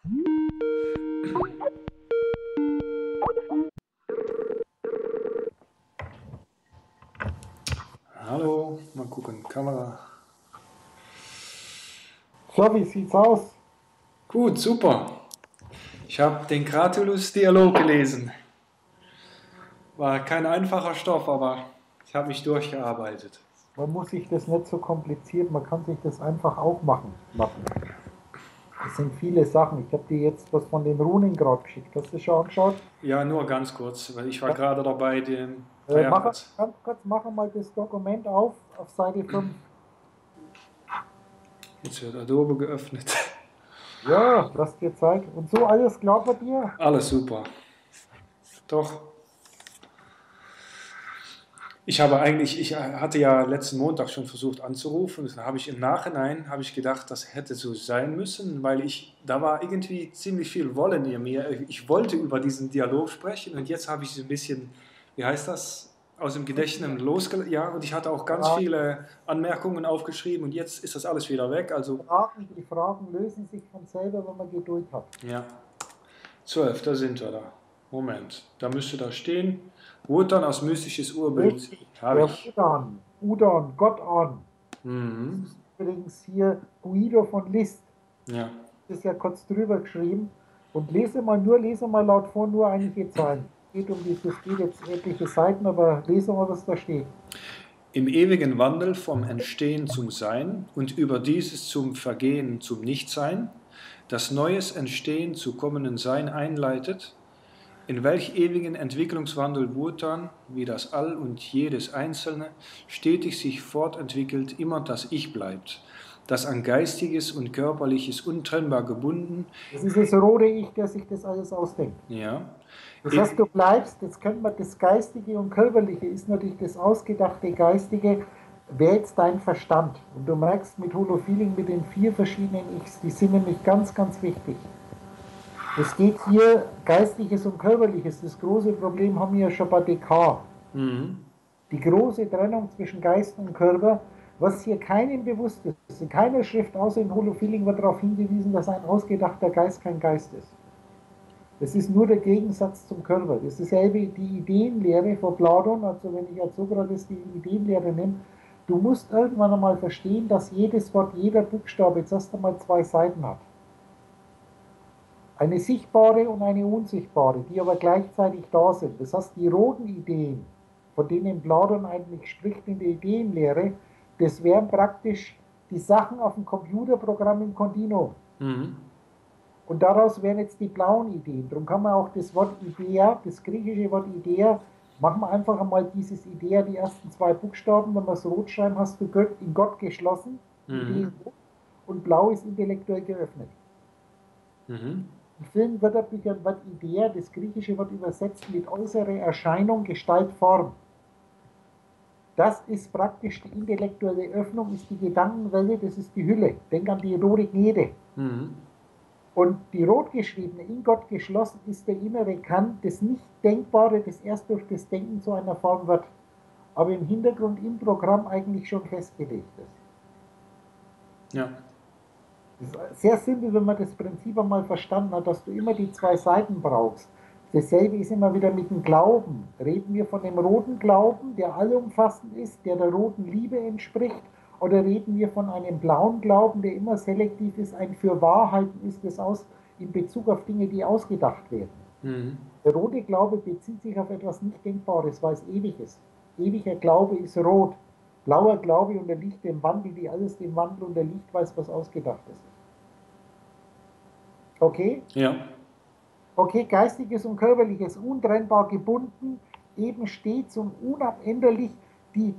Hallo, mal gucken, Kamera. So, wie sieht's aus? Gut, super. Ich habe den Cratylus-Dialog gelesen. War kein einfacher Stoff, aber ich habe mich durchgearbeitet. Man muss sich das nicht so kompliziert, man kann sich das einfach auch machen. Das sind viele Sachen. Ich habe dir jetzt was von den Runen gerade geschickt. Hast du das schon angeschaut? Ja, nur ganz kurz, weil ich war Ja. gerade dabei, den. Naja, Mach ganz kurz, mach mal das Dokument auf Seite 5. jetzt wird Adobe geöffnet. Ja, lass dir Zeit. Und so alles klar bei dir? Alles super. Doch. Ich hatte ja letzten Montag schon versucht anzurufen und dann habe ich im Nachhinein habe ich gedacht, das hätte so sein müssen, weil da war irgendwie ziemlich viel Wollen in mir. Ich wollte über diesen Dialog sprechen und jetzt habe ich so ein bisschen, wie heißt das, aus dem Gedächtnis losgelassen. Ja, und ich hatte auch ganz Ja, viele Anmerkungen aufgeschrieben und jetzt ist das alles wieder weg. Also, Die Fragen lösen sich von selber, wenn man Geduld hat. ja, 12, da sind wir da. Moment, da müsste da stehen. Wotan als mystisches Urbild Richtig, habe der ich. Udon, Gott an. Das Mhm. ist übrigens hier Guido von List. Ja. Das ist ja kurz drüber geschrieben. Und lese mal laut vor, nur einige Zeilen. Das geht jetzt etliche Seiten, aber lese mal, was da steht. Im ewigen Wandel vom Entstehen zum Sein und über dieses zum Vergehen zum Nichtsein, das neues Entstehen zu kommenden Sein einleitet, in welch ewigen Entwicklungswandel Wotan, wie das All und jedes Einzelne, stetig sich fortentwickelt, immer das Ich bleibt, das an Geistiges und Körperliches untrennbar gebunden, Das ist das rote Ich, der sich das alles ausdenkt. ja, Das heißt, du bleibst, jetzt könnte man das Geistige und Körperliche, ist natürlich das ausgedachte Geistige, wäre jetzt dein Verstand. Und du merkst mit Holofeeling, mit den 4 verschiedenen Ichs, die sind nämlich ganz, ganz wichtig. Es geht hier Geistliches und Körperliches. Das große Problem haben wir ja schon bei Descartes. mhm. Die große Trennung zwischen Geist und Körper, was hier keinem bewusst ist. In keiner Schrift außer in Holofeeling wird darauf hingewiesen, dass ein ausgedachter Geist kein Geist ist. Das ist nur der Gegensatz zum Körper. Das ist dasselbe die Ideenlehre von Platon, also wenn ich als Sokrates die Ideenlehre nehme, du musst irgendwann einmal verstehen, dass jedes Wort, jeder Buchstabe jetzt erst einmal 2 Seiten hat. Eine sichtbare und eine unsichtbare, die aber gleichzeitig da sind. Das heißt, die roten Ideen, von denen Platon eigentlich spricht in der Ideenlehre, das wären praktisch die Sachen auf dem Computerprogramm im Continuum. Mhm. Und daraus wären jetzt die blauen Ideen. Darum kann man auch das Wort Idea, das griechische Wort Idea, machen wir einfach einmal dieses Idea, die ersten 2 Buchstaben, wenn wir es rot schreiben, hast du in Gott geschlossen, die Idee Mhm. ist rot, und blau ist intellektuell geöffnet. Mhm. In vielen Wörterbüchern wird Idea, das griechische Wort übersetzt mit äußere Erscheinung, Gestalt, Form. Das ist praktisch die intellektuelle Öffnung, ist die Gedankenwelle, das ist die Hülle. Denk an die rote Gnede. Mhm. Und die rot geschriebene, in Gott geschlossen, ist der innere Kern, das Nicht-Denkbare, das erst durch das Denken zu einer Form wird, aber im Hintergrund im Programm eigentlich schon festgelegt ist. Ja. Das ist sehr simpel, wenn man das Prinzip einmal verstanden hat, dass du immer die 2 Seiten brauchst. Dasselbe ist immer wieder mit dem Glauben. Reden wir von dem roten Glauben, der allumfassend ist, der roten Liebe entspricht, oder reden wir von einem blauen Glauben, der immer selektiv ist, ein Fürwahrhalten ist, das in Bezug auf Dinge, die ausgedacht werden. Mhm. Der rote Glaube bezieht sich auf etwas nicht Denkbares, weil es ewig ist. Ewiger Glaube ist rot. Blauer Glaube unterliegt dem Wandel, die alles dem Wandel unterliegt, weil es was Ausgedachtes ist. Okay? Ja. Okay, Geistiges und Körperliches untrennbar gebunden, eben stets und unabänderlich die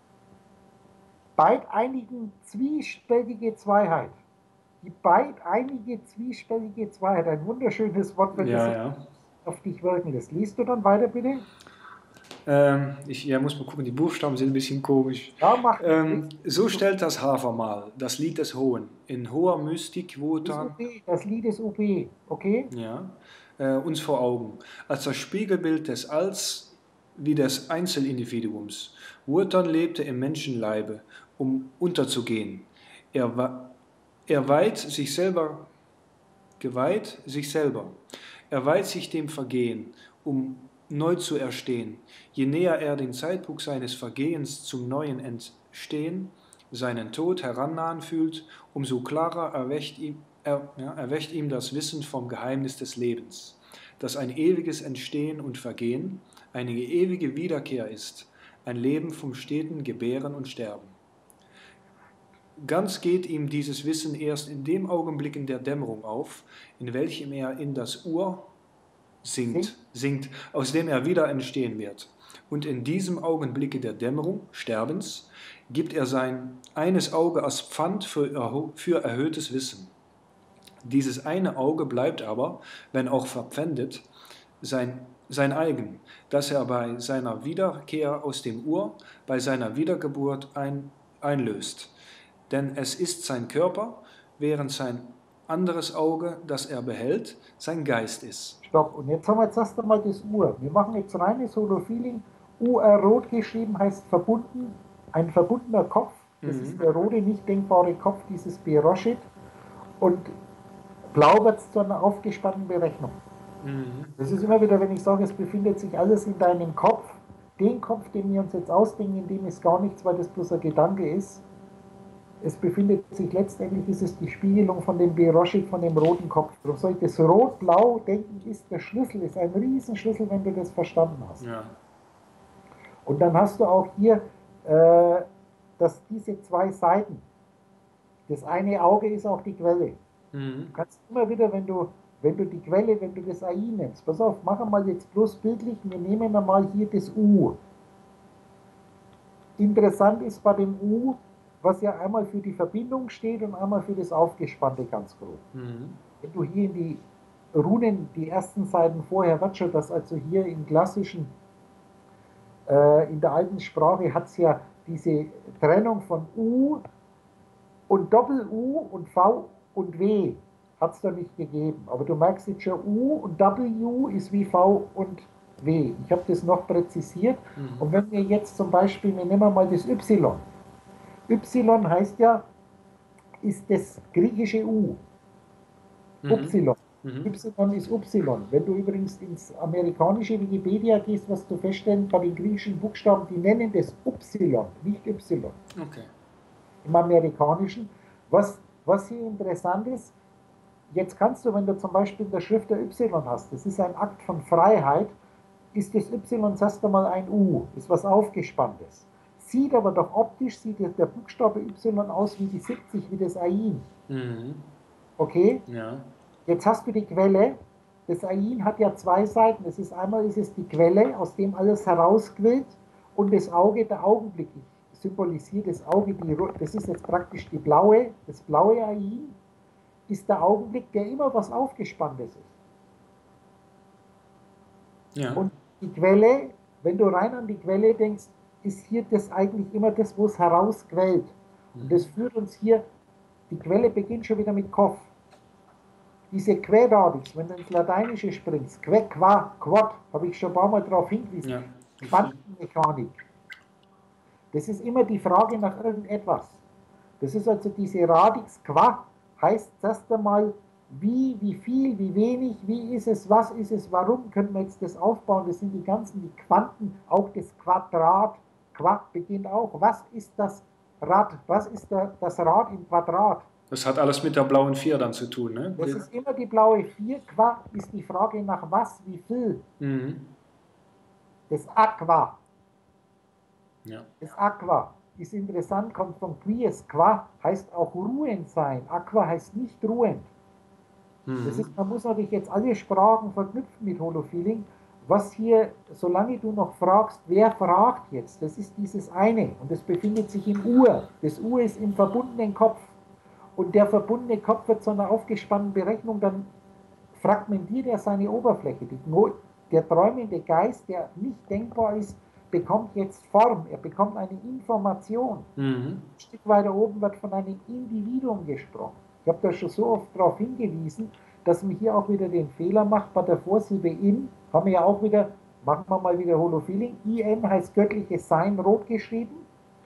beideinigen zwiespältige Zweiheit. Die beideeinige zwiespältige Zweiheit, ein wunderschönes Wort, wenn das Ja, ja. auf dich wirken lässt. Liest du dann weiter, bitte? Ja, muss mal gucken, die Buchstaben sind ein bisschen komisch. Ja, mach nichts. So stellt das Hafermal, das Lied des Hohen, in hoher Mystik Das Wotan, UB, das Lied ist UB, okay? ja, uns vor Augen, als das Spiegelbild des Alls wie des Einzelindividuums. Wotan lebte im Menschenleibe, um unterzugehen. Er weiht sich selber geweiht sich selber. Er weiht sich dem Vergehen, um neu zu erstehen. Je näher er den Zeitpunkt seines Vergehens zum neuen Entstehen, seinen Tod herannahen fühlt, umso klarer erwächt ihm das Wissen vom Geheimnis des Lebens, dass ein ewiges Entstehen und Vergehen eine ewige Wiederkehr ist, ein Leben vom steten Gebären und Sterben. Ganz geht ihm dieses Wissen erst in dem Augenblick in der Dämmerung auf, in welchem er in das Ur sinkt, aus dem er wieder entstehen wird. Und in diesem Augenblicke der Dämmerung, Sterbens, gibt er sein eines Auge als Pfand für erhöhtes Wissen. Dieses eine Auge bleibt aber, wenn auch verpfändet, sein eigen, das er bei seiner Wiederkehr aus dem Ur, bei seiner Wiedergeburt einlöst. Denn es ist sein Körper, während sein anderes Auge, das er behält, sein Geist ist. Stopp, und jetzt haben wir jetzt erst einmal das Ur. Wir machen jetzt reines Holofeeling. UR rot geschrieben heißt verbunden, ein verbundener Kopf. Das ist der rote, nicht denkbare Kopf dieses Beroshit. Und blau wird es zu einer aufgespannten Berechnung. Das ist immer wieder, wenn ich sage, es befindet sich alles in deinem Kopf. Den Kopf, den wir uns jetzt ausdenken, in dem ist gar nichts, weil das bloß ein Gedanke ist. Es befindet sich letztendlich, ist es die Spiegelung von dem Beroshit, von dem roten Kopf. Darum soll ich das Rot-Blau denken, ist der Schlüssel, ist ein Riesenschlüssel, wenn du das verstanden hast. Ja. Und dann hast du auch hier, dass diese zwei Seiten, das eine Auge ist auch die Quelle. Du kannst immer wieder, wenn du die Quelle, wenn du das AI nimmst, pass auf, machen wir mal jetzt bloß bildlich, wir nehmen einmal hier das U. Interessant ist bei dem U, was ja einmal für die Verbindung steht und einmal für das Aufgespannte ganz grob. Wenn du hier in die Runen, die ersten Seiten vorher, wird schon das, also hier im klassischen, in der alten Sprache hat es ja diese Trennung von U und Doppel-U und V und W hat es da nicht gegeben. Aber du merkst jetzt schon, U und W ist wie V und W. Ich habe das noch präzisiert. Und wenn wir jetzt zum Beispiel, wir nehmen mal das Y. Y heißt ja, ist das griechische U. Y. Y ist Y. Wenn du übrigens ins amerikanische Wikipedia gehst, was du feststellen, bei den griechischen Buchstaben, die nennen das Y, nicht Y. Okay. Im amerikanischen. Was hier interessant ist, jetzt kannst du, wenn du zum Beispiel in der Schrift der Y hast, das ist ein Akt von Freiheit, ist das Y erst einmal ein U, ist was Aufgespanntes. Sieht aber doch optisch, sieht der Buchstabe Y aus wie die 70, wie das Ain. Okay? Ja. Jetzt hast du die Quelle. Das Ain hat ja zwei Seiten. Das ist einmal ist es die Quelle, aus dem alles herausquillt, und das Auge, der Augenblick. Ich symbolisiere das Auge, das ist jetzt praktisch das blaue Ain, ist der Augenblick, der immer was Aufgespanntes ist. Ja. Und die Quelle, wenn du rein an die Quelle denkst, ist hier das eigentlich immer das, wo es herausquellt. Und das führt uns hier, die Quelle beginnt schon wieder mit Kopf. Diese Quäradix, wenn du ins Lateinische springst, que, qua, quod, habe ich schon ein paar Mal darauf hingewiesen, ja. Quantenmechanik. Das ist immer die Frage nach irgendetwas. Das ist also diese Radix qua, heißt erst einmal, wie viel, wie wenig, wie ist es, was ist es, warum können wir jetzt das aufbauen, das sind die Quanten, auch das Quadrat, Qua beginnt auch, was ist das Rad, was ist das Rad im Quadrat? Das hat alles mit der blauen 4 dann zu tun, ne? Das ist immer die blaue 4, Qua ist die Frage nach was, wie viel. Das Aqua. Ja. Das Aqua ist interessant, kommt von quies, Qua heißt auch ruhend sein, Aqua heißt nicht ruhend. Das ist, man muss natürlich jetzt alle Sprachen verknüpfen mit Holofeeling. Was hier, solange du noch fragst, wer fragt jetzt, das ist dieses eine und das befindet sich im Ur. Das Ur ist im verbundenen Kopf und der verbundene Kopf wird zu einer aufgespannten Berechnung, dann fragmentiert er seine Oberfläche. Der träumende Geist, der nicht denkbar ist, bekommt jetzt Form, er bekommt eine Information. Ein Stück weiter oben wird von einem Individuum gesprochen. Ich habe da schon so oft darauf hingewiesen, dass man hier auch wieder den Fehler macht bei der Vorsilbe in, haben wir ja auch wieder, machen wir mal wieder Holofeeling, IN heißt göttliches Sein, rot geschrieben,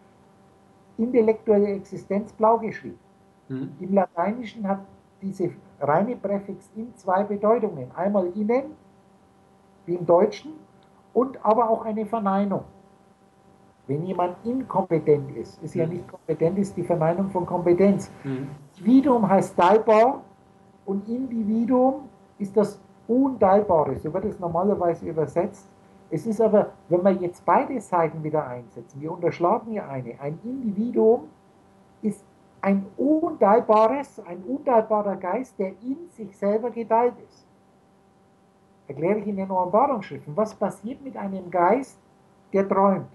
intellektuelle Existenz blau geschrieben. Im Lateinischen hat diese reine Präfix in zwei Bedeutungen. Einmal innen, wie im Deutschen, und aber auch eine Verneinung. Wenn jemand inkompetent ist, ist ja nicht kompetent, ist die Verneinung von Kompetenz. Individuum heißt teilbar und Individuum ist das Unteilbare, so wird es normalerweise übersetzt. Es ist aber, wenn wir jetzt beide Seiten wieder einsetzen, wir unterschlagen hier eine. Ein Individuum ist ein unteilbarer Geist, der in sich selber geteilt ist. Erkläre ich in den Offenbarungsschriften. Was passiert mit einem Geist, der träumt?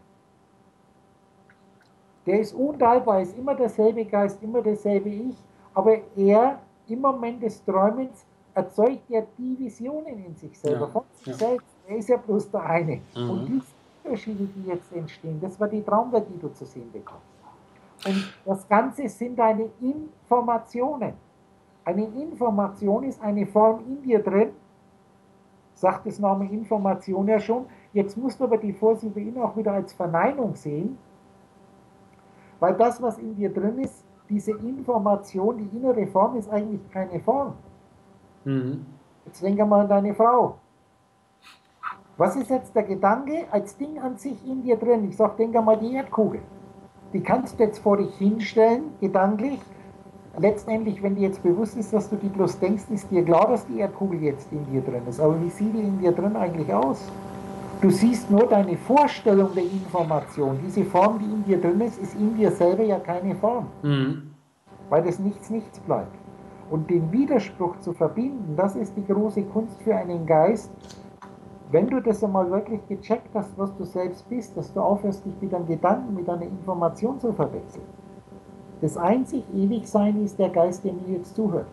Der ist unteilbar, ist immer derselbe Geist, immer dasselbe Ich, aber er im Moment des Träumens erzeugt ja Divisionen in sich selber, von sich selbst. Er ist ja bloß der eine. Und diese Unterschiede, die jetzt entstehen, das war die Traumwelt, die du zu sehen bekommst. Und das Ganze sind deine Informationen. Eine Information ist eine Form in dir drin, sagt das Name Information ja schon. Jetzt musst du aber die Vorsilbe in auch wieder als Verneinung sehen, weil das, was in dir drin ist, diese Information, die innere Form, ist eigentlich keine Form. Jetzt denke mal an deine Frau. Was ist jetzt der Gedanke als Ding an sich in dir drin? Ich sage, denke mal die Erdkugel. Die kannst du jetzt vor dich hinstellen, gedanklich. Letztendlich, wenn dir jetzt bewusst ist, dass du die bloß denkst, ist dir klar, dass die Erdkugel jetzt in dir drin ist. Aber wie sieht die in dir drin eigentlich aus? Du siehst nur deine Vorstellung der Information. Diese Form, die in dir drin ist in dir selber ja keine Form. Weil das nichts bleibt. Und den Widerspruch zu verbinden, das ist die große Kunst für einen Geist. Wenn du das einmal wirklich gecheckt hast, was du selbst bist, dass du aufhörst, dich mit deinen Gedanken, mit deiner Information zu verwechseln. Das einzig Ewigsein ist der Geist, der mir jetzt zuhört.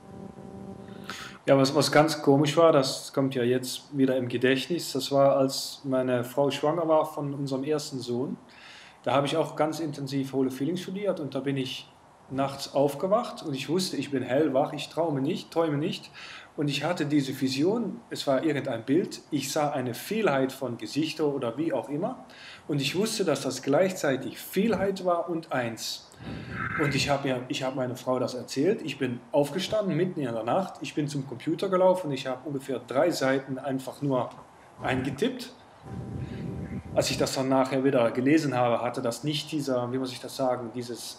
Ja, was ganz komisch war, das kommt ja jetzt wieder im Gedächtnis, das war, als meine Frau schwanger war von unserem ersten Sohn. Da habe ich auch ganz intensiv Holy Feeling studiert und da bin ich nachts aufgewacht und ich wusste, ich bin hellwach, ich träume nicht. Und ich hatte diese Vision, es war irgendein Bild, ich sah eine Vielheit von Gesichtern oder wie auch immer und ich wusste, dass das gleichzeitig Vielheit war und eins. Und ich habe meiner Frau das erzählt, ich bin aufgestanden mitten in der Nacht, ich bin zum Computer gelaufen, ich habe ungefähr 3 Seiten einfach nur eingetippt. Als ich das dann nachher wieder gelesen habe, hatte das nicht dieser, wie muss ich das sagen,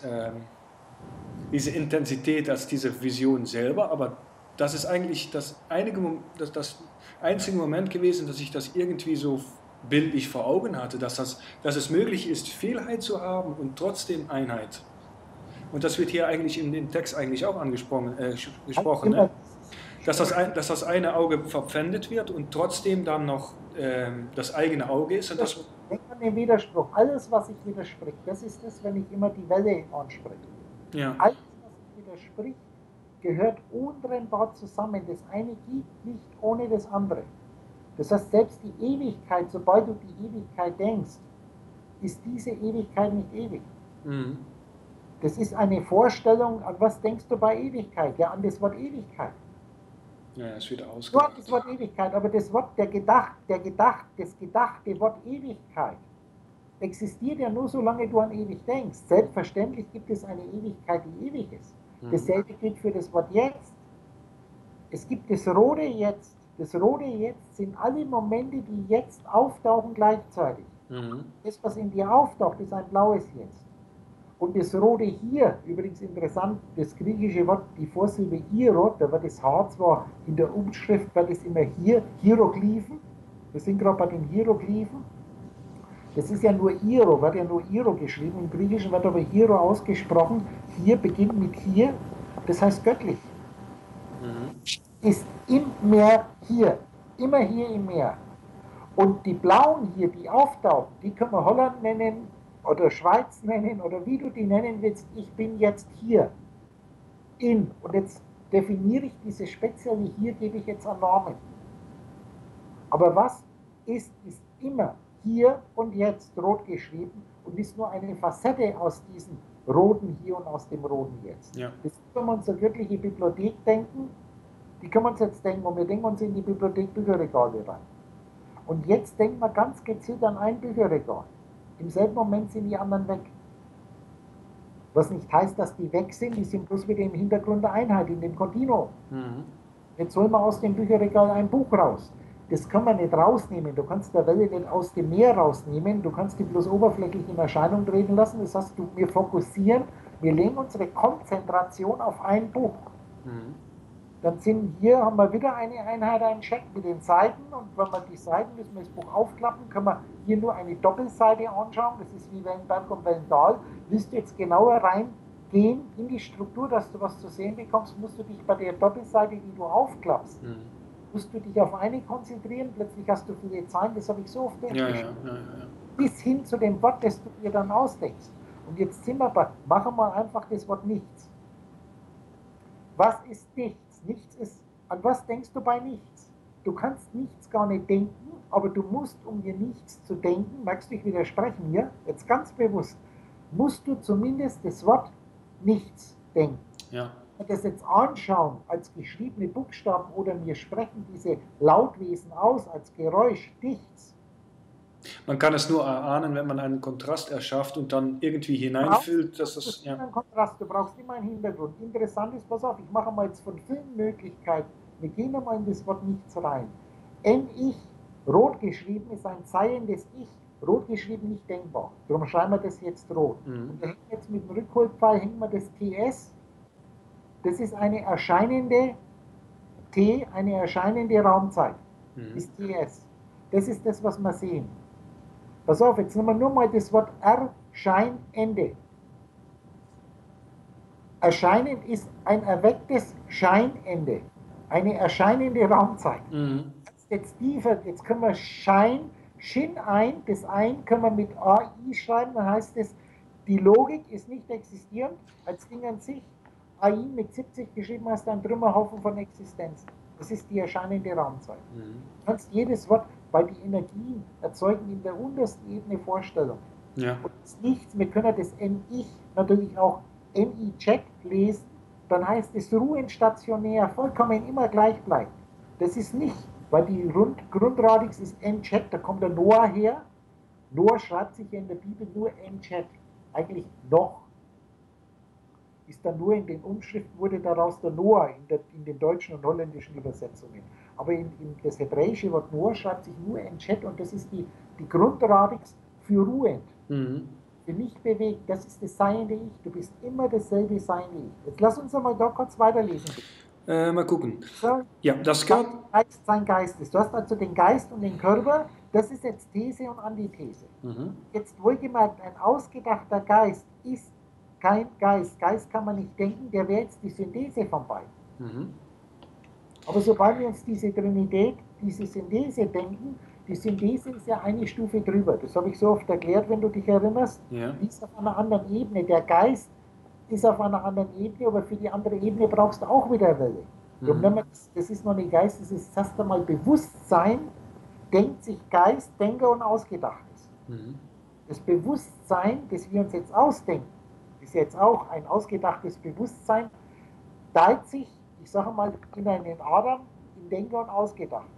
diese Intensität als diese Vision selber, aber das ist eigentlich das einzige Moment gewesen, dass ich das irgendwie so bildlich vor Augen hatte, dass es möglich ist, Vielheit zu haben und trotzdem Einheit. Und das wird hier eigentlich in dem Text eigentlich auch gesprochen, ne? Dass das eine Auge verpfändet wird und trotzdem dann noch das eigene Auge ist. Und das Denk an den Widerspruch. Alles, was ich widerspricht, das ist das, wenn ich immer die Welle anspreche. Ja. Alles, was ich widerspricht, gehört untrennbar zusammen. Das eine gibt nicht ohne das andere. Das heißt, selbst die Ewigkeit, sobald du die Ewigkeit denkst, ist diese Ewigkeit nicht ewig. Das ist eine Vorstellung, an was denkst du bei Ewigkeit? Ja, an das Wort Ewigkeit. Ja, es wird ausgedacht. Nur an das Wort Ewigkeit, aber das Wort, das gedachte Wort Ewigkeit existiert ja nur, solange du an ewig denkst. Selbstverständlich gibt es eine Ewigkeit, die ewig ist. Dasselbe gilt für das Wort jetzt. Es gibt das rote Jetzt. Das rote Jetzt sind alle Momente, die jetzt auftauchen gleichzeitig. Das, was in dir auftaucht, ist ein blaues Jetzt. Und das rote Hier, übrigens interessant, das griechische Wort, die Vorsilbe Iro, da wird das H zwar in der Umschrift, wird es immer hier, Hieroglyphen. Wir sind gerade bei den Hieroglyphen. Das ist ja nur Iro, wird ja nur Iro geschrieben. Im Griechischen wird aber Iro ausgesprochen. Hier beginnt mit hier, das heißt göttlich. Ist im Meer hier, immer hier im Meer. Und die blauen hier, die auftauchen, die können wir Holland nennen oder Schweiz nennen oder wie du die nennen willst. Ich bin jetzt hier. Und jetzt definiere ich diese spezielle hier, gebe ich jetzt einen Namen. Aber was ist immer hier und jetzt rot geschrieben und ist nur eine Facette aus diesem roten Hier und aus dem roten Jetzt. Ja. Das können wir uns eine göttliche Bibliothek denken, die können wir uns jetzt denken und wir denken uns in die Bibliothek Bücherregale rein. Und jetzt denken wir ganz gezielt an ein Bücherregal. Im selben Moment sind die anderen weg. Was nicht heißt, dass die weg sind, die sind bloß wieder im Hintergrund der Einheit, in dem Kontinuum. Mhm. Jetzt holen wir aus dem Bücherregal ein Buch raus. Das kann man nicht rausnehmen. Du kannst der Welle nicht aus dem Meer rausnehmen. Du kannst die bloß oberflächlich in Erscheinung treten lassen. Das heißt, wir fokussieren, wir legen unsere Konzentration auf ein Buch. Mhm. Dann haben wir wieder eine Einheit, einen Check mit den Seiten. Und wenn wir die Seiten, müssen wir das Buch aufklappen, können wir hier nur eine Doppelseite anschauen. Das ist wie Wellenberg und Wellental. Willst du jetzt genauer reingehen in die Struktur, dass du was zu sehen bekommst, musst du dich bei der Doppelseite, die du aufklappst, musst du dich auf eine konzentrieren. Plötzlich hast du viele Zeilen, das habe ich so oft durchgeschrieben. Ja. Bis hin zu dem Wort, das du dir dann ausdenkst. Und jetzt sind wir machen wir einfach das Wort nichts. Was ist nichts? Nichts ist, an was denkst du bei nichts? Du kannst nichts gar nicht denken, aber du musst, um dir nichts zu denken, merkst du, ich widerspreche mir, jetzt ganz bewusst, musst du zumindest das Wort nichts denken. Ja. Wenn wir das jetzt anschauen als geschriebene Buchstaben oder wir sprechen diese Lautwesen aus als Geräusch, nichts. Man kann es nur erahnen, wenn man einen Kontrast erschafft und dann irgendwie hineinfühlt, dass das. Ja. Kontrast, du brauchst immer einen Hintergrund. Interessant ist, pass auf, ich mache mal jetzt von vielen Möglichkeiten, wir gehen einmal in das Wort nichts rein. Ich, rot geschrieben, ist ein seiendes Ich, rot geschrieben nicht denkbar. Darum schreiben wir das jetzt rot. Und wir hängen jetzt mit dem Rückholpfeil, hängen wir das TS, das ist eine erscheinende eine erscheinende Raumzeit, ist TS. Das ist das, was wir sehen. Pass auf, jetzt nehmen wir nur mal das Wort Erscheinende. Erscheinen ist ein erwecktes Scheinende, eine erscheinende Raumzeit. Jetzt können wir Shin ein, das ein können wir mit AI schreiben, dann heißt es, die Logik ist nicht existierend als Ding an sich. AI mit 70 geschrieben hast, ein Trümmerhaufen von Existenzen. Das ist die erscheinende Raumzeit. Du kannst jedes Wort, weil die Energien erzeugen in der untersten Ebene Vorstellungen. Ja. Und das Nichts, wir können das NIch natürlich auch NI-Check lesen, dann heißt es ruhend stationär, vollkommen immer gleich bleibt. Das ist nicht, weil die Grundradix ist N-Chat, da kommt der Noah her. Noah schreibt sich in der Bibel nur N-Chat, eigentlich noch. Ist dann nur in den Umschriften, wurde daraus der Noah in den deutschen und holländischen Übersetzungen. Aber in das hebräische Wort Noah schreibt sich nur N-Chat und das ist die Grundradix für ruhend. Für nicht bewegt, das ist das seiende Ich. Du bist immer dasselbe seiende Ich. Jetzt lass uns einmal da kurz weiterlesen. Mal gucken. So, ja, das gehört. Geist sein Geist ist. Du hast also den Geist und den Körper. Das ist jetzt These und Antithese. Jetzt wohlgemerkt, ein ausgedachter Geist ist kein Geist. Geist kann man nicht denken, der wäre jetzt die Synthese von beiden. Aber sobald wir uns diese Trinität, diese Synthese denken, die Synthese ist ja eine Stufe drüber. Das habe ich so oft erklärt, wenn du dich erinnerst. Ja. Die ist auf einer anderen Ebene. Der Geist ist auf einer anderen Ebene, aber für die andere Ebene brauchst du auch wieder Welle. Das ist noch nicht Geist, das ist erst einmal Bewusstsein, denkt sich Geist, Denker und Ausgedachtes. Das Bewusstsein, das wir uns jetzt ausdenken, ist jetzt auch ein ausgedachtes Bewusstsein, teilt sich, ich sage mal, in einen Adam, in Denker und Ausgedachtes.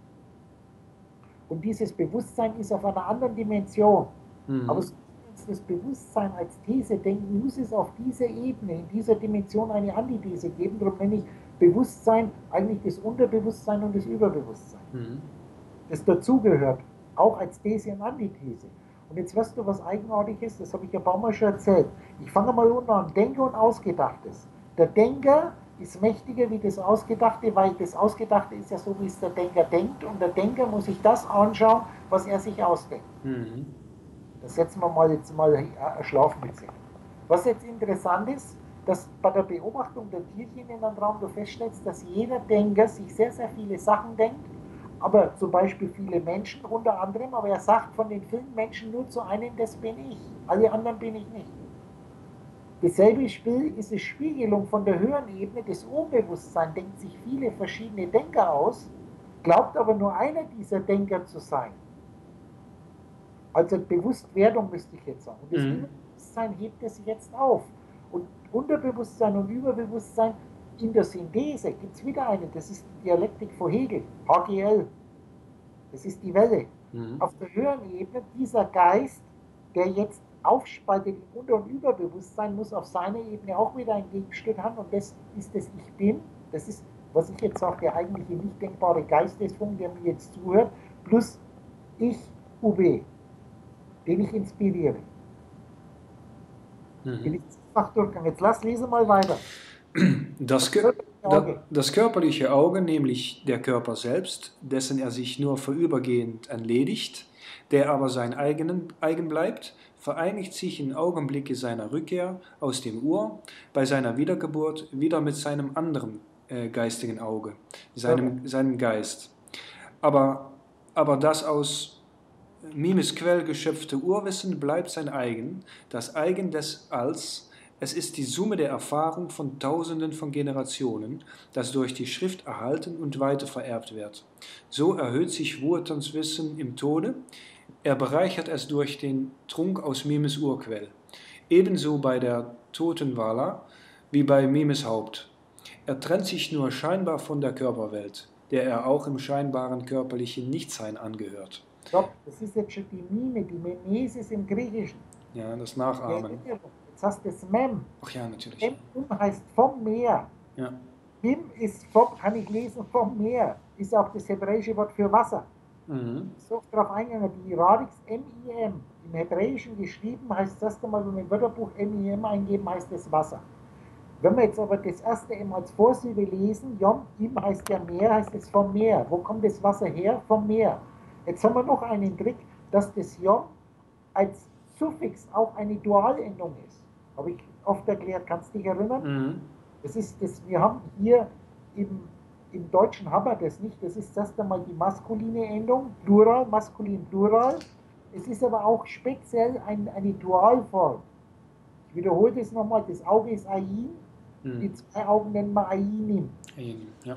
Und dieses Bewusstsein ist auf einer anderen Dimension. Aber so wie uns das Bewusstsein als These denken, muss es auf dieser Ebene, in dieser Dimension eine Antithese geben. Darum nenne ich Bewusstsein eigentlich das Unterbewusstsein und das Überbewusstsein. Das dazugehört, auch als These und Antithese. Und jetzt weißt du, was eigenartig ist, das habe ich ja ein paar Mal schon erzählt. Ich fange mal unten an, Denker und Ausgedachtes. Der Denker ist mächtiger wie das Ausgedachte, weil das Ausgedachte ist ja so, wie es der Denker denkt, und der Denker muss sich das anschauen, was er sich ausdenkt. Das setzen wir mal jetzt mal schlafen mit sich. Was jetzt interessant ist, dass bei der Beobachtung der Tierchen in einem Raum du feststellst, dass jeder Denker sich sehr, sehr viele Sachen denkt, aber zum Beispiel viele Menschen unter anderem, aber er sagt von den vielen Menschen nur zu einem, das bin ich, alle anderen bin ich nicht. Dasselbe Spiel ist eine Spiegelung von der höheren Ebene. Das Unbewusstsein denkt sich viele verschiedene Denker aus, glaubt aber nur einer dieser Denker zu sein. Also Bewusstwerdung müsste ich jetzt sagen. Und das Überbewusstsein hebt es jetzt auf. Und Unterbewusstsein und Überbewusstsein in der Synthese gibt es wieder eine. Das ist die Dialektik von Hegel, HGL. Das ist die Welle. Auf der höheren Ebene dieser Geist, der jetzt aufspaltet in Unter- und Überbewusstsein, muss auf seiner Ebene auch wieder ein Gegenstück haben und das ist das Ich Bin, das ist, was ich jetzt sage, der eigentliche nicht denkbare Geistesfunken, der mir jetzt zuhört, plus ich, UB, den ich inspiriere. Bin ich einfach durchgegangen. Jetzt lese mal weiter. Das, das körperliche Auge, nämlich der Körper selbst, dessen er sich nur vorübergehend entledigt, der aber sein eigen bleibt, vereinigt sich im Augenblicke seiner Rückkehr aus dem Ur, bei seiner Wiedergeburt wieder mit seinem anderen geistigen Auge, seinem Geist. Aber das aus Mimes Quell geschöpfte Urwissen bleibt sein eigen, das Eigen des Alls. Es ist die Summe der Erfahrung von Tausenden von Generationen, das durch die Schrift erhalten und weiter vererbt wird. So erhöht sich Woetons Wissen im Tode, er bereichert es durch den Trunk aus Mimes Urquell. Ebenso bei der Totenwala wie bei Mimes Haupt. Er trennt sich nur scheinbar von der Körperwelt, der er auch im scheinbaren körperlichen Nichtsein angehört. Stopp, das ist jetzt schon die Mime, die Mimesis im Griechischen. Ja, das Nachahmen. Jetzt hast du das Mem. Ach ja, natürlich. Mem heißt vom Meer. Ja. Mim ist vom, kann ich lesen, vom Meer. Ist auch das hebräische Wort für Wasser. So darauf eingegangen, die Radix M-I-M, im Hebräischen geschrieben, heißt das erste Mal, wenn wir im Wörterbuch M-I-M eingeben, heißt das Wasser. Wenn wir jetzt aber das erste M als Vorsilbe lesen, Yom, Im heißt ja Meer, heißt es vom Meer. Wo kommt das Wasser her? Vom Meer. Jetzt haben wir noch einen Trick, dass das Yom als Suffix auch eine Dualendung ist. Habe ich oft erklärt, kannst du dich erinnern? Das ist das, wir haben hier im Deutschen haben wir das nicht. Das ist erst einmal die maskuline Endung, Plural, maskulin, Plural. Es ist aber auch speziell eine Dualform. Ich wiederhole das nochmal, das Auge ist Ain, die zwei Augen nennen wir Ainim. Ja.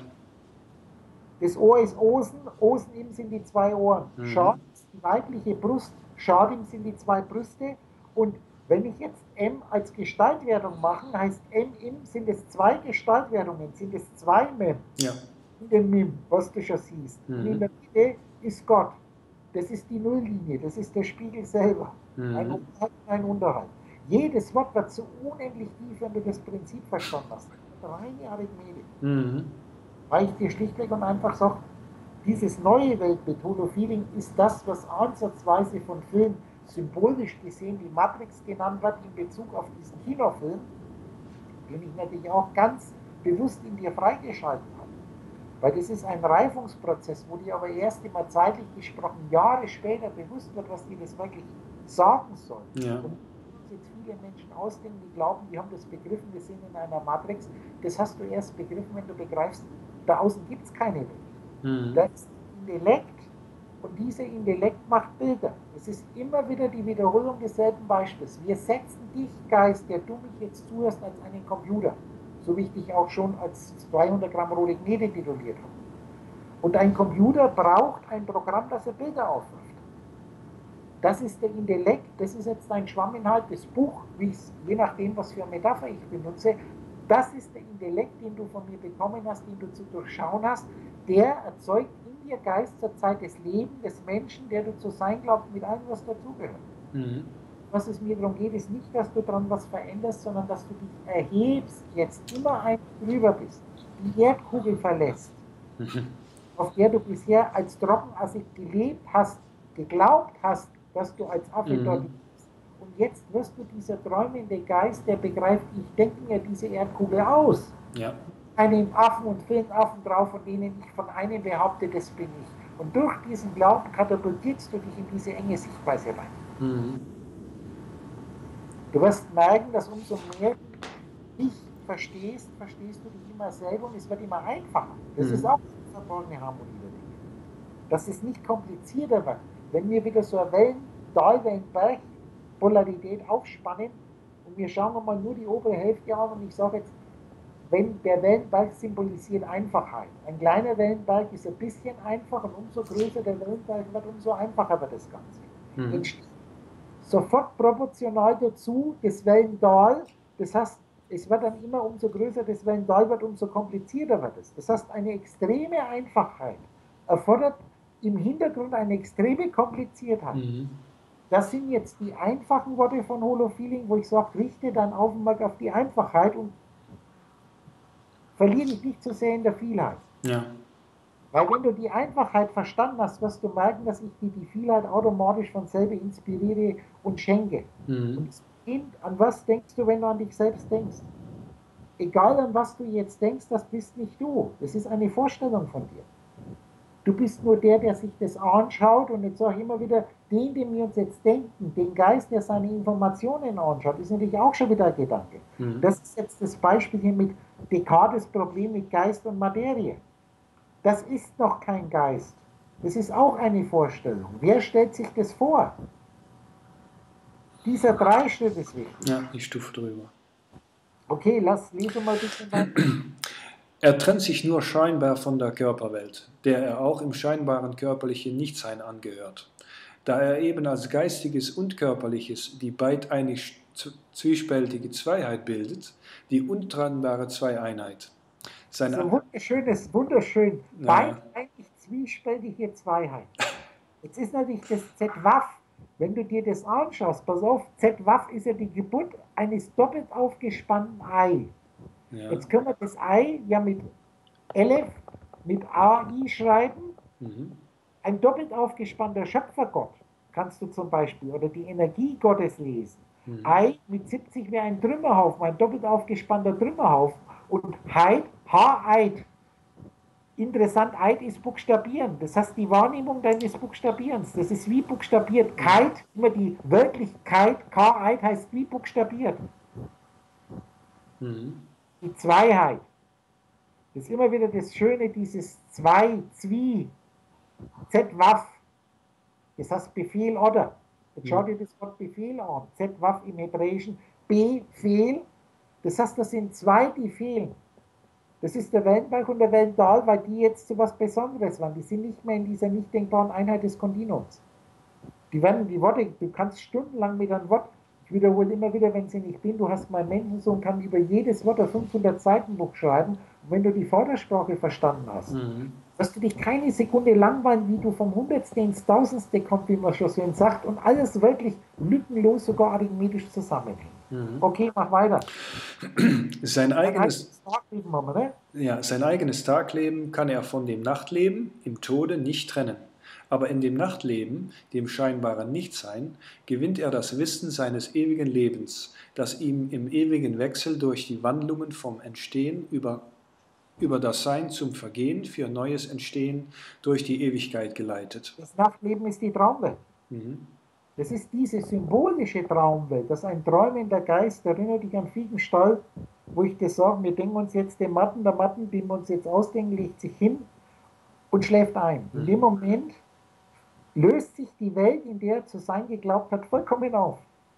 Das Ohr ist Osen, Osenim sind die zwei Ohren. Schad ist die weibliche Brust, Schadim sind die zwei Brüste. Und wenn ich jetzt M als Gestaltwertung mache, heißt M-Im, sind es zwei Gestaltwertungen, sind es zwei Mem. Ja. In dem Mim, was du schon siehst. Und in der Mitte ist Gott. Das ist die Nulllinie, das ist der Spiegel selber. Ein Oberhalb und ein Unterhalb. Jedes Wort wird so unendlich tief, wenn du das Prinzip verstanden hast. 3 Jahre Gnade. Weil ich dir schlichtweg und einfach sage, dieses neue Weltbild, Holofeeling, ist das, was ansatzweise von Filmen symbolisch gesehen die Matrix genannt wird in Bezug auf diesen Kinofilm, den ich natürlich auch ganz bewusst in dir freigeschalten habe. Weil das ist ein Reifungsprozess, wo dir aber erst immer zeitlich gesprochen Jahre später bewusst wird, was dir das wirklich sagen soll. Ja. Und jetzt viele Menschen ausdenken, die glauben, die haben das begriffen, wir sind in einer Matrix. Das hast du erst begriffen, wenn du begreifst, da außen gibt es keine Welt. Da ist Intellekt und dieser Intellekt macht Bilder. Es ist immer wieder die Wiederholung desselben Beispiels. Wir setzen dich, Geist, der du mich jetzt zuhörst, als einen Computer. So wie ich dich auch schon als 200 Gramm rote Gnede tituliert habe. Und ein Computer braucht ein Programm, das er Bilder aufruft. Das ist der Intellekt, das ist jetzt ein Schwamminhalt, das Buch, je nachdem, was für eine Metapher ich benutze, das ist der Intellekt, den du von mir bekommen hast, den du zu durchschauen hast, der erzeugt in dir Geist zur Zeit des Lebens des Menschen, der du zu sein glaubst, mit allem, was dazugehört. Was es mir darum geht, ist nicht, dass du daran was veränderst, sondern dass du dich erhebst, jetzt immer ein drüber bist, die Erdkugel verlässt, auf der du bisher als Trockenassi gelebt hast, geglaubt hast, dass du als Affe dort bist. Und jetzt wirst du dieser träumende Geist, der begreift, ich denke mir diese Erdkugel aus. Ja. Einem Affen und vielen Affen drauf, von denen ich von einem behaupte, das bin ich. Und durch diesen Glauben katapultierst du dich in diese enge Sichtweise rein. Du wirst merken, dass umso mehr du dich verstehst du dich immer selber und es wird immer einfacher. Das ist auch eine verborgene Harmonie der Dinge. Dass es nicht komplizierter wird. Wenn wir wieder so eine Talwellen-Berg-Polarität aufspannen und wir schauen mal nur die obere Hälfte an und ich sage jetzt, wenn der Wellenberg symbolisiert Einfachheit. Ein kleiner Wellenberg ist ein bisschen einfach und umso größer der Wellenberg wird, umso einfacher wird das Ganze. Entsteht sofort proportional dazu das Wellental, das heißt, es wird dann immer, umso größer das Wellental wird, umso komplizierter wird es. Das heißt, eine extreme Einfachheit erfordert im Hintergrund eine extreme Kompliziertheit. das sind jetzt die einfachen Worte von Holofeeling, wo ich sage, richte dein Augenmerk auf die Einfachheit und verliere dich nicht zu sehr in der Vielheit. Ja. Weil wenn du die Einfachheit verstanden hast, wirst du merken, dass ich dir die Vielheit automatisch von selber inspiriere und schenke. Und das Kind, an was denkst du, wenn du an dich selbst denkst? Egal an was du jetzt denkst, das bist nicht du. Das ist eine Vorstellung von dir. Du bist nur der sich das anschaut, und jetzt sage ich immer wieder, den wir uns jetzt denken, den Geist, der seine Informationen anschaut, ist natürlich auch schon wieder ein Gedanke. Das ist jetzt das Beispiel hier mit Descartes' Problem mit Geist und Materie. Das ist noch kein Geist. Das ist auch eine Vorstellung. Wer stellt sich das vor? Dieser Dreischritt ist wichtig. Ja, die Stufe drüber. Okay, lese mal ein bisschen weiter. Er trennt sich nur scheinbar von der Körperwelt, der er auch im scheinbaren körperlichen Nichtsein angehört, da er eben als Geistiges und Körperliches die beideinisch zwiespältige Zweiheit bildet, die untrennbare Zweieinheit. So wunderschön, beidseitig zwiespältige Zweiheit. Jetzt ist natürlich das Z-Waff, wenn du dir das anschaust, pass auf, Z-Waff ist ja die Geburt eines doppelt aufgespannten Ei. Ja. Jetzt können wir das Ei ja mit Elef, mit AI schreiben. Ein doppelt aufgespannter Schöpfergott kannst du zum Beispiel, oder die Energie Gottes lesen. Ei mit 70 wäre ein Trümmerhaufen, ein doppelt aufgespannter Trümmerhaufen. Und Heid, H-Eid. Interessant, Eid ist Buchstabieren. Das heißt, die Wahrnehmung deines Buchstabierens. Das ist wie buchstabiert. Kite, immer die Wirklichkeit, K-Eid heißt wie buchstabiert. Die Zweiheit. Das ist immer wieder das Schöne, dieses Zwie, Z-Waff. Das heißt Befehl oder. Jetzt schau dir das Wort Befehl an. Z-Waff im Hebräischen. Befehl. Das heißt, das sind zwei, die fehlen. Das ist der Wellenberg und der Wellental, weil die jetzt so was Besonderes waren. Die sind nicht mehr in dieser nicht denkbaren Einheit des Kontinuums. Die Worte, du kannst stundenlang mit einem Wort, ich wiederhole immer wieder, wenn sie nicht bin, du hast mein Menschensohn, kann über jedes Wort ein 500-Seiten-Buch schreiben. Und wenn du die Vordersprache verstanden hast, wirst du dich keine Sekunde langweilen, wie du vom Hundertste ins Tausendste kommst, wie man schon so sagt, und alles wirklich lückenlos, sogar arithmetisch zusammenhängt. Okay, mach weiter. Sein eigenes Tagleben kann er von dem Nachtleben im Tode nicht trennen. Aber in dem Nachtleben, dem scheinbaren Nichtsein, gewinnt er das Wissen seines ewigen Lebens, das ihm im ewigen Wechsel durch die Wandlungen vom Entstehen über das Sein zum Vergehen für neues Entstehen durch die Ewigkeit geleitet. Das Nachtleben ist die Traumwelt. Das ist diese symbolische Traumwelt, das ist ein träumender Geist. Erinnert dich an Fiegenstall, wo ich das sage, wir denken uns jetzt den Matten, der Matten, den wir uns jetzt ausdenken, legt sich hin und schläft ein. In dem Moment löst sich die Welt, in der er zu sein geglaubt hat, vollkommen auf.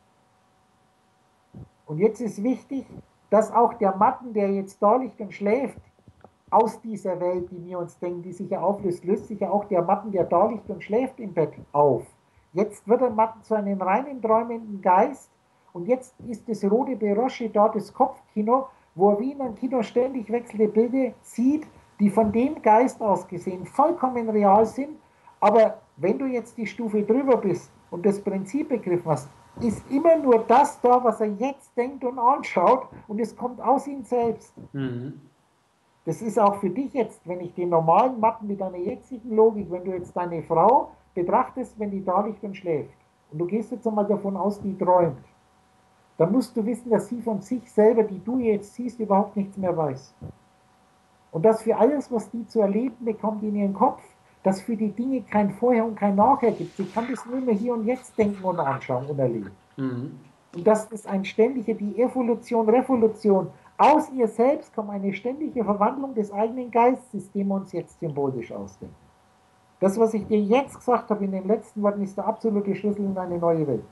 Und jetzt ist wichtig, dass auch der Matten, der jetzt da liegt und schläft, aus dieser Welt, die wir uns denken, die sich ja auflöst, löst sich ja auch der Matten, der da liegt und schläft im Bett, auf. Jetzt wird der Matten zu einem reinen träumenden Geist, und jetzt ist das rote Berosche da, das Kopfkino, wo er wie in einem Kino ständig wechselnde Bilder sieht, die von dem Geist aus gesehen vollkommen real sind. Aber wenn du jetzt die Stufe drüber bist und das Prinzip begriffen hast, ist immer nur das da, was er jetzt denkt und anschaut, und es kommt aus ihm selbst. Das ist auch für dich jetzt, wenn ich den normalen Matten mit deiner jetzigen Logik, wenn du jetzt deine Frau betrachtest, wenn die da liegt und schläft, und du gehst jetzt einmal davon aus, die träumt, dann musst du wissen, dass sie von sich selber, die du jetzt siehst, überhaupt nichts mehr weiß. Und dass für alles, was die zu erleben bekommt in ihrem Kopf, dass für die Dinge kein Vorher und kein Nachher gibt. Sie kann das nur mehr hier und jetzt denken und anschauen und erleben. Und dass das ein ständiger, die Evolution, Revolution, aus ihr selbst kommt eine ständige Verwandlung des eigenen Geistes, den wir uns jetzt symbolisch ausdenken. Das, was ich dir jetzt gesagt habe in den letzten Worten, ist der absolute Schlüssel in eine neue Welt.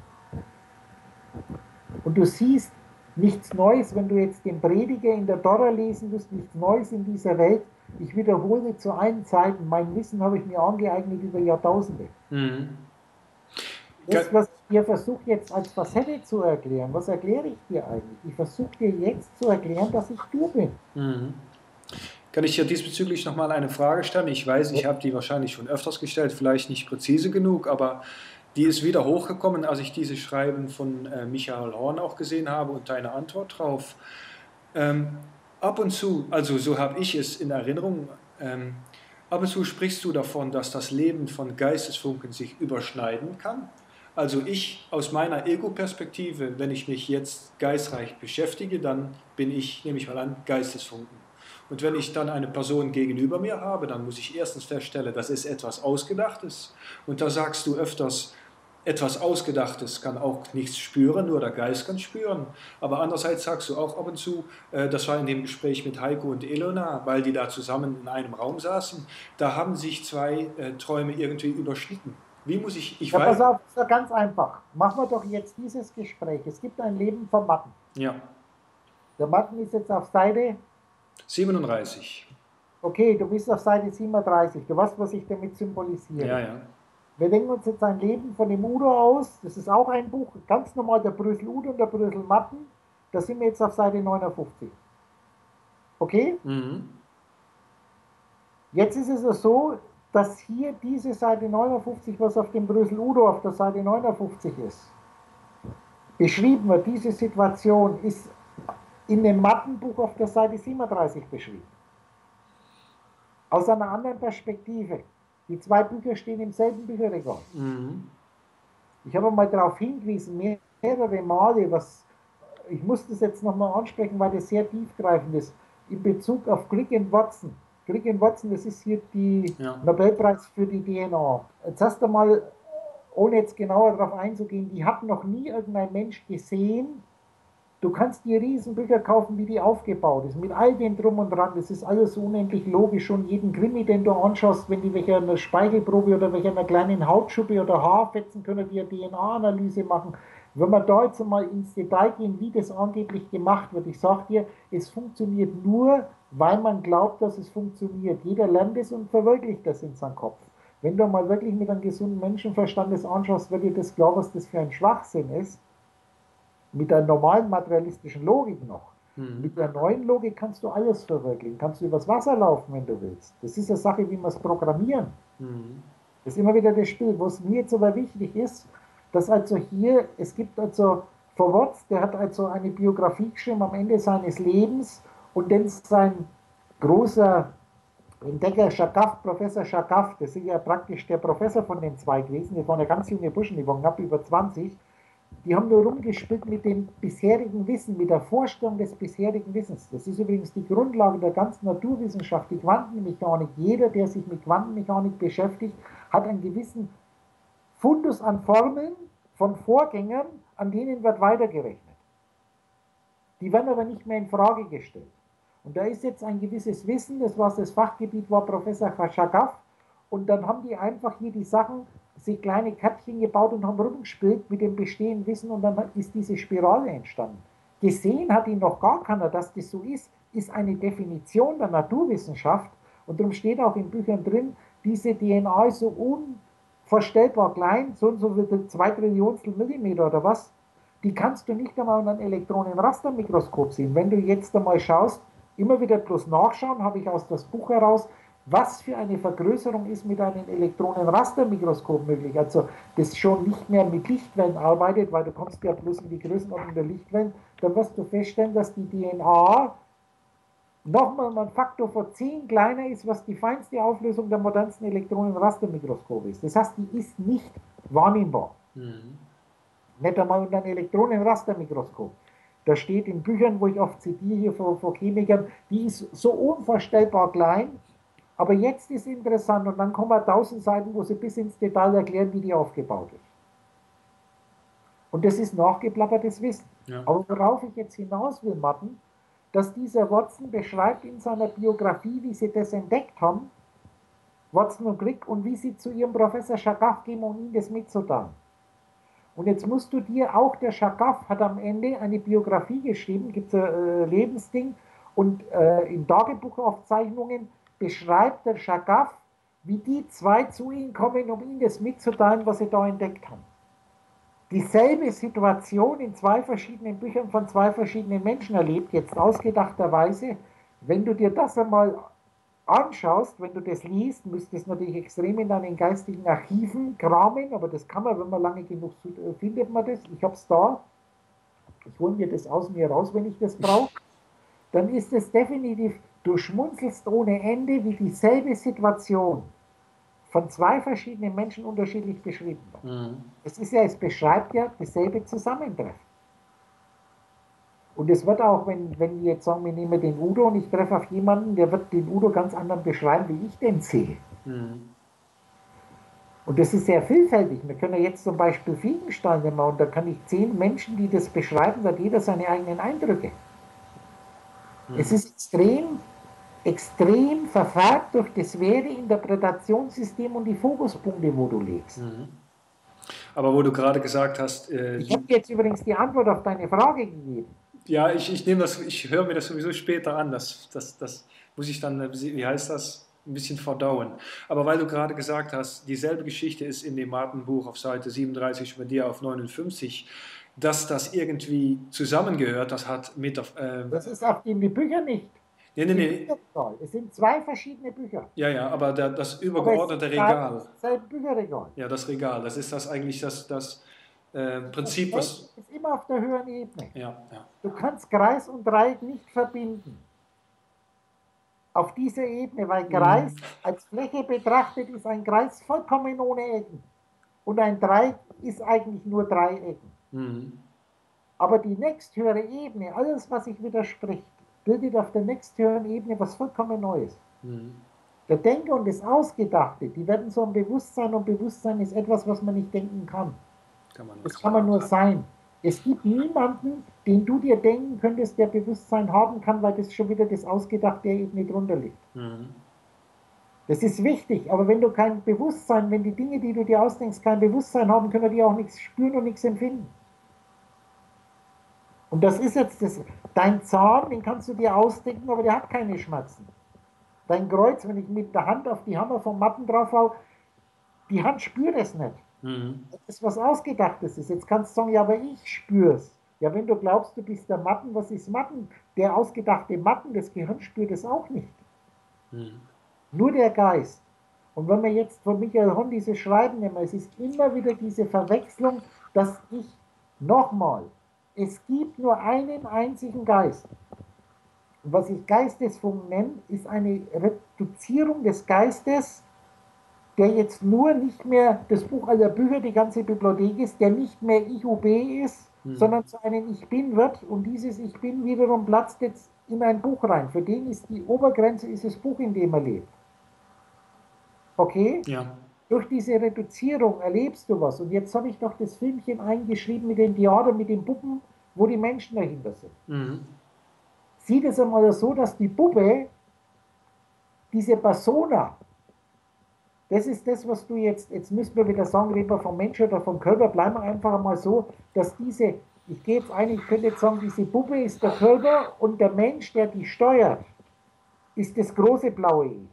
Und du siehst nichts Neues, wenn du jetzt den Prediger in der Dora lesen wirst, nichts Neues in dieser Welt. Ich wiederhole zu allen Zeiten, mein Wissen habe ich mir angeeignet über Jahrtausende. Das, was ich dir versuche jetzt als Facette zu erklären, was erkläre ich dir eigentlich? Ich versuche dir jetzt zu erklären, dass ich du bin. Kann ich dir diesbezüglich nochmal eine Frage stellen? Ich weiß, ich habe die wahrscheinlich schon öfters gestellt, vielleicht nicht präzise genug, aber Die ist wieder hochgekommen, als ich dieses Schreiben von Michael Horn auch gesehen habe und deine Antwort drauf. Ähm, Ab und zu, also so habe ich es in Erinnerung, ab und zu sprichst du davon, dass das Leben von Geistesfunken sich überschneiden kann. Also ich aus meiner Ego-Perspektive, wenn ich mich jetzt geistreich beschäftige, dann bin ich, nehme ich mal an, Geistesfunken. Und wenn ich dann eine Person gegenüber mir habe, dann muss ich erstens feststellen, das ist etwas Ausgedachtes. Und da sagst du öfters, etwas Ausgedachtes kann auch nichts spüren, nur der Geist kann spüren. Aber andererseits sagst du auch ab und zu, das war in dem Gespräch mit Heiko und Elona, weil die da zusammen in einem Raum saßen, da haben sich zwei Träume irgendwie überschnitten. Wie muss ich Ja, weiß, pass auf, ist ja ganz einfach. Machen wir doch jetzt dieses Gespräch. Es gibt ein Leben von Matten. ja, Der Matten ist jetzt auf Seite, 37. okay, du bist auf Seite 37. Du weißt, was ich damit symbolisiere. Ja, ja. Wir denken uns jetzt ein Leben von dem Udo aus. Das ist auch ein Buch, ganz normal, der Brösel Udo und der Brösel Matten. Da sind wir jetzt auf Seite 59. Okay? Mhm. Jetzt ist es so, dass hier diese Seite 59, was auf dem Brösel Udo auf der Seite 59 ist, beschrieben wird, diese Situation ist in dem Mattenbuch auf der Seite 37 beschrieben. Aus einer anderen Perspektive. Die zwei Bücher stehen im selben Bücherregal. Mhm. Ich habe mal darauf hingewiesen, mehrere Male, ich muss das jetzt nochmal ansprechen, weil das sehr tiefgreifend ist, in Bezug auf Crick und Watson. Crick und Watson, das ist hier die Ja. Nobelpreis für die DNA. Jetzt hast du mal, ohne jetzt genauer darauf einzugehen, die hat noch nie irgendein Mensch gesehen. Du kannst dir Riesenbücher kaufen, wie die aufgebaut ist, mit all dem Drum und Dran. Das ist alles so unendlich logisch. Und jeden Krimi, den du anschaust, wenn die welche eine Speichelprobe oder welche einer kleinen Hautschuppe oder Haarfetzen können, die eine DNA-Analyse machen. Wenn wir da jetzt mal ins Detail gehen, wie das angeblich gemacht wird, ich sage dir, es funktioniert nur, weil man glaubt, dass es funktioniert. Jeder lernt es und verwirklicht das in seinem Kopf. Wenn du mal wirklich mit einem gesunden Menschenverstand das anschaust, wird dir das klar, was das für ein Schwachsinn ist. Mit der normalen materialistischen Logik noch. Mhm. Mit der neuen Logik kannst du alles verwirklichen. Kannst du übers Wasser laufen, wenn du willst. Das ist eine Sache, wie wir es programmieren. Mhm. Das ist immer wieder das Spiel. Was mir jetzt aber wichtig ist, dass also hier, es gibt also Verwotz, der hat also eine Biografie geschrieben am Ende seines Lebens und dann sein großer Entdecker Chagaf, Professor Chagaf, das ist ja praktisch der Professor von den zwei gewesen, die waren ja ganz junge Burschen, die waren knapp über 20, die haben nur rumgespielt mit dem bisherigen Wissen, mit der Vorstellung des bisherigen Wissens. Das ist übrigens die Grundlage der ganzen Naturwissenschaft, die Quantenmechanik. Jeder, der sich mit Quantenmechanik beschäftigt, hat einen gewissen Fundus an Formeln von Vorgängern, an denen wird weitergerechnet. Die werden aber nicht mehr in Frage gestellt. Und da ist jetzt ein gewisses Wissen, das was das Fachgebiet war, Professor Khashagaf, und dann haben die einfach hier die Sachen, sich kleine Kärtchen gebaut und haben rumgespielt mit dem bestehenden Wissen und dann ist diese Spirale entstanden. Gesehen hat ihn noch gar keiner, dass das so ist eine Definition der Naturwissenschaft und darum steht auch in Büchern drin, diese DNA ist so unvorstellbar klein, so und so wie 2 Trillionstel Millimeter oder was, die kannst du nicht einmal in einem Elektronenrastermikroskop sehen. Wenn du jetzt einmal schaust, immer wieder bloß nachschauen, habe ich aus das Buch heraus, was für eine Vergrößerung ist mit einem Elektronenrastermikroskop möglich. Also das schon nicht mehr mit Lichtwellen arbeitet, weil du kommst ja bloß in die Größenordnung der Lichtwellen, dann wirst du feststellen, dass die DNA nochmal ein Faktor von 10 kleiner ist, was die feinste Auflösung der modernsten Elektronenrastermikroskope ist. Das heißt, die ist nicht wahrnehmbar. Mhm. Nicht einmal unter ein Elektronenrastermikroskop. Da steht in Büchern, wo ich oft zitiere hier vor Chemikern, die ist so unvorstellbar klein. Aber jetzt ist interessant und dann kommen 1000 Seiten, wo sie bis ins Detail erklären, wie die aufgebaut ist. Und das ist nachgeplappertes Wissen. Ja. Aber worauf ich jetzt hinaus will, Martin, dass dieser Watson beschreibt in seiner Biografie, wie sie das entdeckt haben, Watson und Crick, und wie sie zu ihrem Professor Chagaf gehen, um ihm das mitzuteilen. Und jetzt musst du dir, auch der Chagaf hat am Ende eine Biografie geschrieben, gibt es ein Lebensding, und in Tagebuchaufzeichnungen beschreibt der Chagaf, wie die zwei zu ihm kommen, um ihm das mitzuteilen, was sie da entdeckt haben. Dieselbe Situation in zwei verschiedenen Büchern von zwei verschiedenen Menschen erlebt, jetzt ausgedachterweise. Wenn du dir das einmal anschaust, wenn du das liest, müsstest du natürlich extrem in deinen geistigen Archiven kramen, aber das kann man, wenn man lange genug sucht, findet man das. Ich habe es da, ich hole mir das aus mir raus, wenn ich das brauche. Dann ist es definitiv, du schmunzelst ohne Ende, wie dieselbe Situation von zwei verschiedenen Menschen unterschiedlich beschrieben wird. Mhm. Es ist ja, es beschreibt ja dasselbe Zusammentreffen. Und es wird auch, wenn wir jetzt sagen, wir nehmen den Udo und ich treffe auf jemanden, der wird den Udo ganz anders beschreiben, wie ich den sehe. Mhm. Und das ist sehr vielfältig. Wir können ja jetzt zum Beispiel Fiegenstein nehmen und da kann ich 10 Menschen, die das beschreiben, da hat jeder seine eigenen Eindrücke. Es ist extrem verfärbt durch das Wäre-Interpretationssystem und die Fokuspunkte, wo du legst. Mhm. Aber wo du gerade gesagt hast, Ich habe jetzt übrigens die Antwort auf deine Frage gegeben. ja, ich nehme das, ich höre mir das sowieso später an. Das muss ich dann, wie heißt das, ein bisschen verdauen. Aber weil du gerade gesagt hast, dieselbe Geschichte ist in dem Martenbuch auf Seite 37 bei dir auf 59, dass das irgendwie zusammengehört, das hat mit auf, Das ist auf den Bücher nicht. nee, nee, Im nee, Bücherregal. Es sind zwei verschiedene Bücher. ja, ja, aber das Aber es übergeordnete sind Regal, dasselbe Bücherregal. ja, das Regal, das ist das eigentlich das Das Prinzip, Denken was, ist immer auf der höheren Ebene. ja, ja. Du kannst Kreis und Dreieck nicht verbinden. Auf dieser Ebene, weil Mhm. Kreis als Fläche betrachtet ist ein Kreis vollkommen ohne Ecken. Und ein Dreieck ist eigentlich nur Dreiecken. Mhm. Aber die nächsthöhere Ebene, alles, was sich widerspricht, bildet auf der nächsthöheren Ebene was vollkommen Neues. Mhm. Der Denker und das Ausgedachte, die werden so ein Bewusstsein und Bewusstsein ist etwas, was man nicht denken kann. Kann man nur Das kann man sagen. nur sein. Es gibt niemanden, den du dir denken könntest, der Bewusstsein haben kann, weil das schon wieder das Ausgedachte der Ebene drunter liegt. Mhm. Das ist wichtig, aber wenn du kein Bewusstsein, wenn die Dinge, die du dir ausdenkst, kein Bewusstsein haben, können die auch nichts spüren und nichts empfinden. Und das ist jetzt das, dein Zahn, den kannst du dir ausdenken, aber der hat keine Schmerzen. Dein Kreuz, wenn ich mit der Hand auf die Hammer vom Matten drauf hau, die Hand spürt es nicht. Mhm. Das ist was Ausgedachtes ist. Jetzt kannst du sagen, ja, aber ich spür's. Ja, wenn du glaubst, du bist der Matten, was ist Matten? Der ausgedachte Matten, das Gehirn spürt es auch nicht. Mhm. Nur der Geist. Und wenn wir jetzt von Michael Horn dieses Schreiben nehmen, es ist immer wieder diese Verwechslung, dass ich, nochmal, es gibt nur einen einzigen Geist. Und was ich Geistesfunk nenne, ist eine Reduzierung des Geistes, der jetzt nur nicht mehr das Buch aller Bücher, die ganze Bibliothek ist, der nicht mehr Ich UB ist, Mhm. sondern zu einem Ich Bin wird. Und dieses Ich Bin wiederum platzt jetzt in ein Buch rein. Für den ist die Obergrenze ist das Buch, in dem er lebt. Okay? Ja. Durch diese Reduzierung erlebst du was. Und jetzt habe ich doch das Filmchen eingeschrieben mit den Theater, mit den Puppen, wo die Menschen dahinter sind. Mhm. Sieht es einmal so, dass die Puppe, diese Persona, das ist das, was du jetzt müssen wir wieder sagen, reden wir vom Mensch oder vom Körper, bleiben wir einfach mal so, dass diese, ich gehe jetzt ein, ich könnte jetzt sagen, diese Puppe ist der Körper und der Mensch, der die steuert, ist das große blaue I.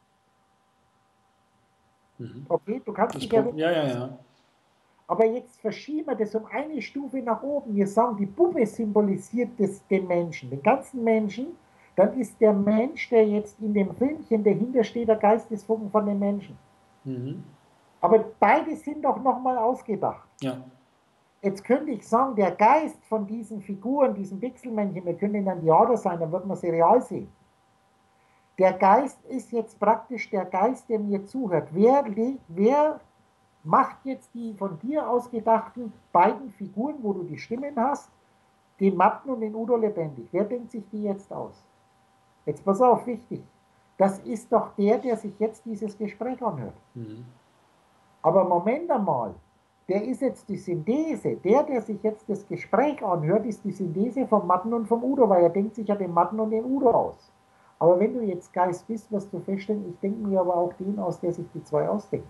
Mhm. Okay, du kannst Ich dich erinnern. ja, ja, ja. Aber jetzt verschieben wir das um eine Stufe nach oben. Wir sagen, die Puppe symbolisiert den Menschen, den ganzen Menschen. Dann ist der Mensch, der jetzt in dem Filmchen dahinter steht, der Geistesfunken von dem Menschen. Mhm. Aber beide sind doch nochmal ausgedacht. Ja. Jetzt könnte ich sagen, der Geist von diesen Figuren, diesen Pixelmännchen, wir können in einem Theater sein, dann wird man sie real sehen. Der Geist ist jetzt praktisch der Geist, der mir zuhört. Wer macht jetzt die von dir ausgedachten beiden Figuren, wo du die Stimmen hast, den Matten und den Udo lebendig? Wer denkt sich die jetzt aus? Jetzt pass auf, wichtig. Das ist doch der sich jetzt dieses Gespräch anhört. Mhm. Aber Moment einmal, der ist jetzt die Synthese. Der sich jetzt das Gespräch anhört, ist die Synthese vom Matten und vom Udo, weil er denkt sich ja den Matten und den Udo aus. Aber wenn du jetzt Geist bist, wirst du feststellen, ich denke mir aber auch den aus, der sich die zwei ausdenkt.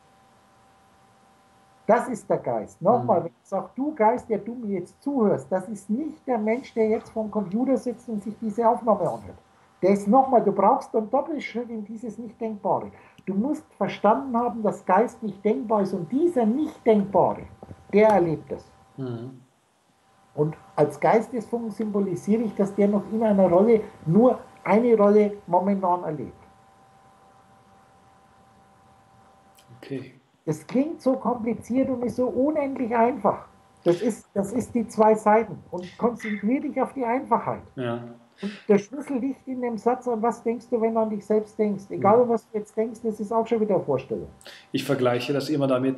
Das ist der Geist. Nochmal, Mhm. wenn ich sage, du Geist, der du mir jetzt zuhörst, das ist nicht der Mensch, der jetzt vom Computer sitzt und sich diese Aufnahme anhört. Der ist nochmal, du brauchst einen Doppelschritt in dieses Nicht-Denkbare. Du musst verstanden haben, dass Geist nicht denkbar ist und dieser Nicht-Denkbare, der erlebt es. Mhm. Und als Geistesfunken symbolisiere ich, dass der noch in einer Rolle, nur eine Rolle momentan erlebt. Okay. Das klingt so kompliziert und ist so unendlich einfach. Das ist die zwei Seiten. Und konzentriere dich auf die Einfachheit. Ja. Und der Schlüssel liegt in dem Satz, an was denkst du, wenn du an dich selbst denkst. Egal, Mhm. an was du jetzt denkst, das ist auch schon wieder eine Vorstellung. Ich vergleiche das immer damit,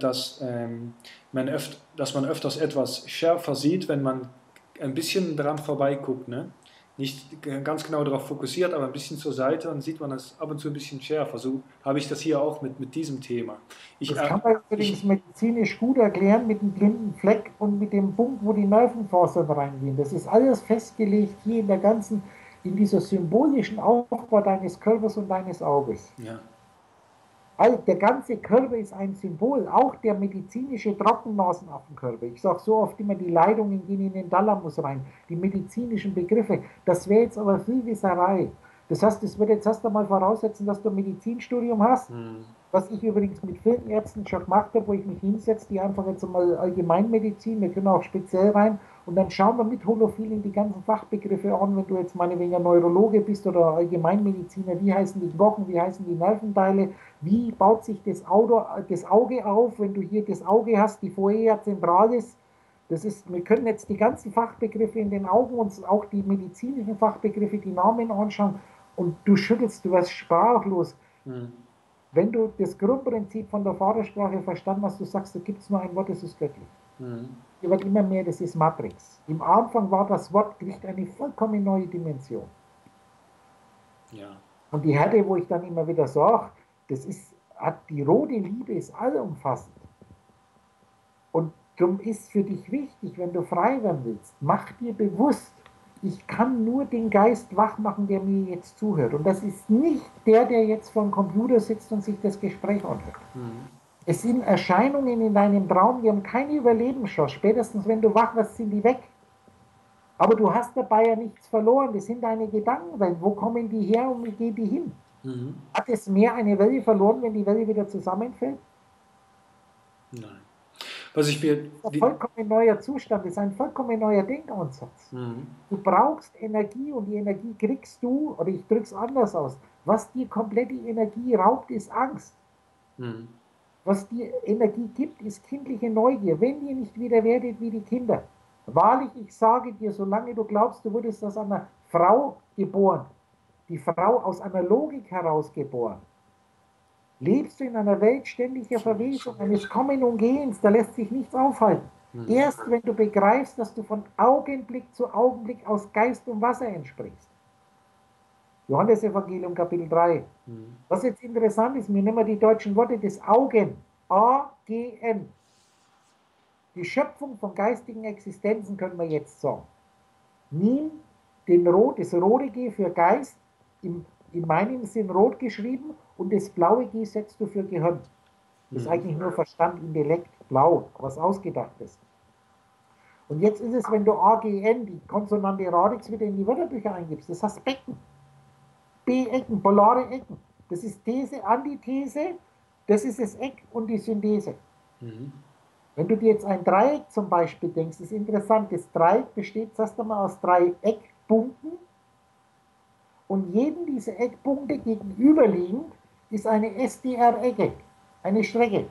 dass man öfters etwas schärfer sieht, wenn man ein bisschen dran vorbeiguckt. Ne? Nicht ganz genau darauf fokussiert, aber ein bisschen zur Seite, dann sieht man das ab und zu ein bisschen schärfer. So habe ich das hier auch mit diesem Thema. Ich, Das äh, kann man übrigens ich, medizinisch gut erklären mit dem blinden Fleck und mit dem Punkt, wo die Nervenfasern reingehen. Das ist alles festgelegt hier in dieser symbolischen Aufbau deines Körpers und deines Auges. ja. Der ganze Körper ist ein Symbol, auch der medizinische Trockennasenaffenkörper. Ich sage so oft immer, die Leitungen gehen in den Thalamus rein, die medizinischen Begriffe. Das wäre jetzt aber viel Wisserei. Das heißt, das würde jetzt erst einmal voraussetzen, dass du ein Medizinstudium hast, Hm. was ich übrigens mit vielen Ärzten schon gemacht habe, wo ich mich hinsetze, die einfach jetzt einmal Allgemeinmedizin, wir können auch speziell rein und dann schauen wir mit Holophilin die ganzen Fachbegriffe an, wenn du jetzt meinetwegen Neurologe bist oder Allgemeinmediziner, wie heißen die Knochen, wie heißen die Nerventeile, wie baut sich das Auge auf, wenn du hier das Auge hast, die Folia centralis, wir können jetzt die ganzen Fachbegriffe in den Augen und auch die medizinischen Fachbegriffe, die Namen anschauen und du schüttelst, du wirst sprachlos. Hm. Wenn du das Grundprinzip von der Vatersprache verstanden hast, du sagst, da gibt es nur ein Wort, das ist göttlich. Hm. Hier wird immer mehr, das ist Matrix. Im Anfang war das Wort, kriegt eine vollkommen neue Dimension. Ja. Und die Härte, wo ich dann immer wieder sage, die rote Liebe ist allumfassend. Und darum ist für dich wichtig, wenn du frei werden willst, mach dir bewusst, ich kann nur den Geist wach machen, der mir jetzt zuhört. Und das ist nicht der jetzt vor dem Computer sitzt und sich das Gespräch anhört. Hm. Es sind Erscheinungen in deinem Traum, die haben keine Überlebenschance. Spätestens wenn du wach wirst, sind die weg. Aber du hast dabei ja nichts verloren. Das sind deine Gedankenwellen. Wo kommen die her und wie gehen die hin? Hm. Hat das Meer eine Welle verloren, wenn die Welle wieder zusammenfällt? Nein. Was ich mir. Das ist ein vollkommen neuer Zustand, das ist ein vollkommen neuer Denkansatz. Hm. Du brauchst Energie und die Energie kriegst du, oder ich drücke es anders aus, was dir komplett die Energie raubt, ist Angst. Hm. Was dir Energie gibt, ist kindliche Neugier. Wenn ihr nicht wieder werdet wie die Kinder. Wahrlich, ich sage dir, solange du glaubst, du wurdest aus einer Frau geboren, die Frau aus einer Logik heraus geboren, lebst du in einer Welt ständiger Verwesung, eines Kommen und Gehens, da lässt sich nichts aufhalten. Hm. Erst wenn du begreifst, dass du von Augenblick zu Augenblick aus Geist und Wasser entsprichst. Johannesevangelium Kapitel 3. Hm. Was jetzt interessant ist, wir nehmen die deutschen Worte des Augen, A-G-N. Die Schöpfung von geistigen Existenzen können wir jetzt sagen. Nimm das rote G für Geist, in meinem Sinn rot geschrieben, und das blaue G setzt du für Gehirn. Das ist eigentlich nur Verstand, Intellekt, blau, was Ausgedachtes. Und jetzt ist es, wenn du AGN, die Konsonante Radix, wieder in die Wörterbücher eingibst, das heißt Becken. B-Ecken, polare Ecken. Das ist These, Antithese, das ist das Eck und die Synthese. Mhm. Wenn du dir jetzt ein Dreieck zum Beispiel denkst, ist interessant, das Dreieck besteht erst einmal aus 3 Eckpunkten und jedem dieser Eckpunkte gegenüberliegend ist eine SDR-Ecke, eine Strecke.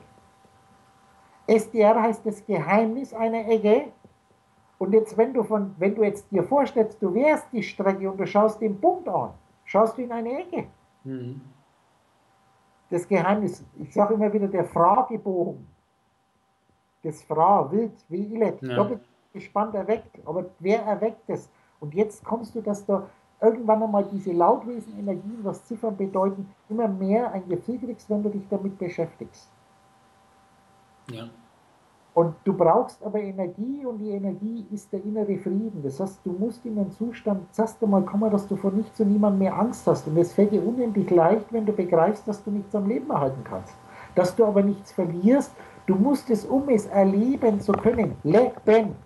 SDR heißt das Geheimnis einer Ecke. Und jetzt, wenn du jetzt dir vorstellst, du wärst die Strecke und du schaust den Punkt an, schaust du in eine Ecke. Mhm. Das Geheimnis, ich sage immer wieder, der Fragebogen. Das Fra, wild, wie Illet, Ja. doppelt gespannt erweckt. Aber wer erweckt es? Und jetzt kommst du, dass da irgendwann einmal diese Lautwesen-Energien, was Ziffern bedeuten, immer mehr ein Gefühl kriegst, wenn du dich damit beschäftigst. Ja. Und du brauchst aber Energie und die Energie ist der innere Frieden. Das heißt, du musst in einen Zustand zuerst einmal kommen, dass du vor nichts und niemandem mehr Angst hast. Und es fällt dir unendlich leicht, wenn du begreifst, dass du nichts am Leben erhalten kannst. Dass du aber nichts verlierst. Du musst es, um es erleben zu können, leben.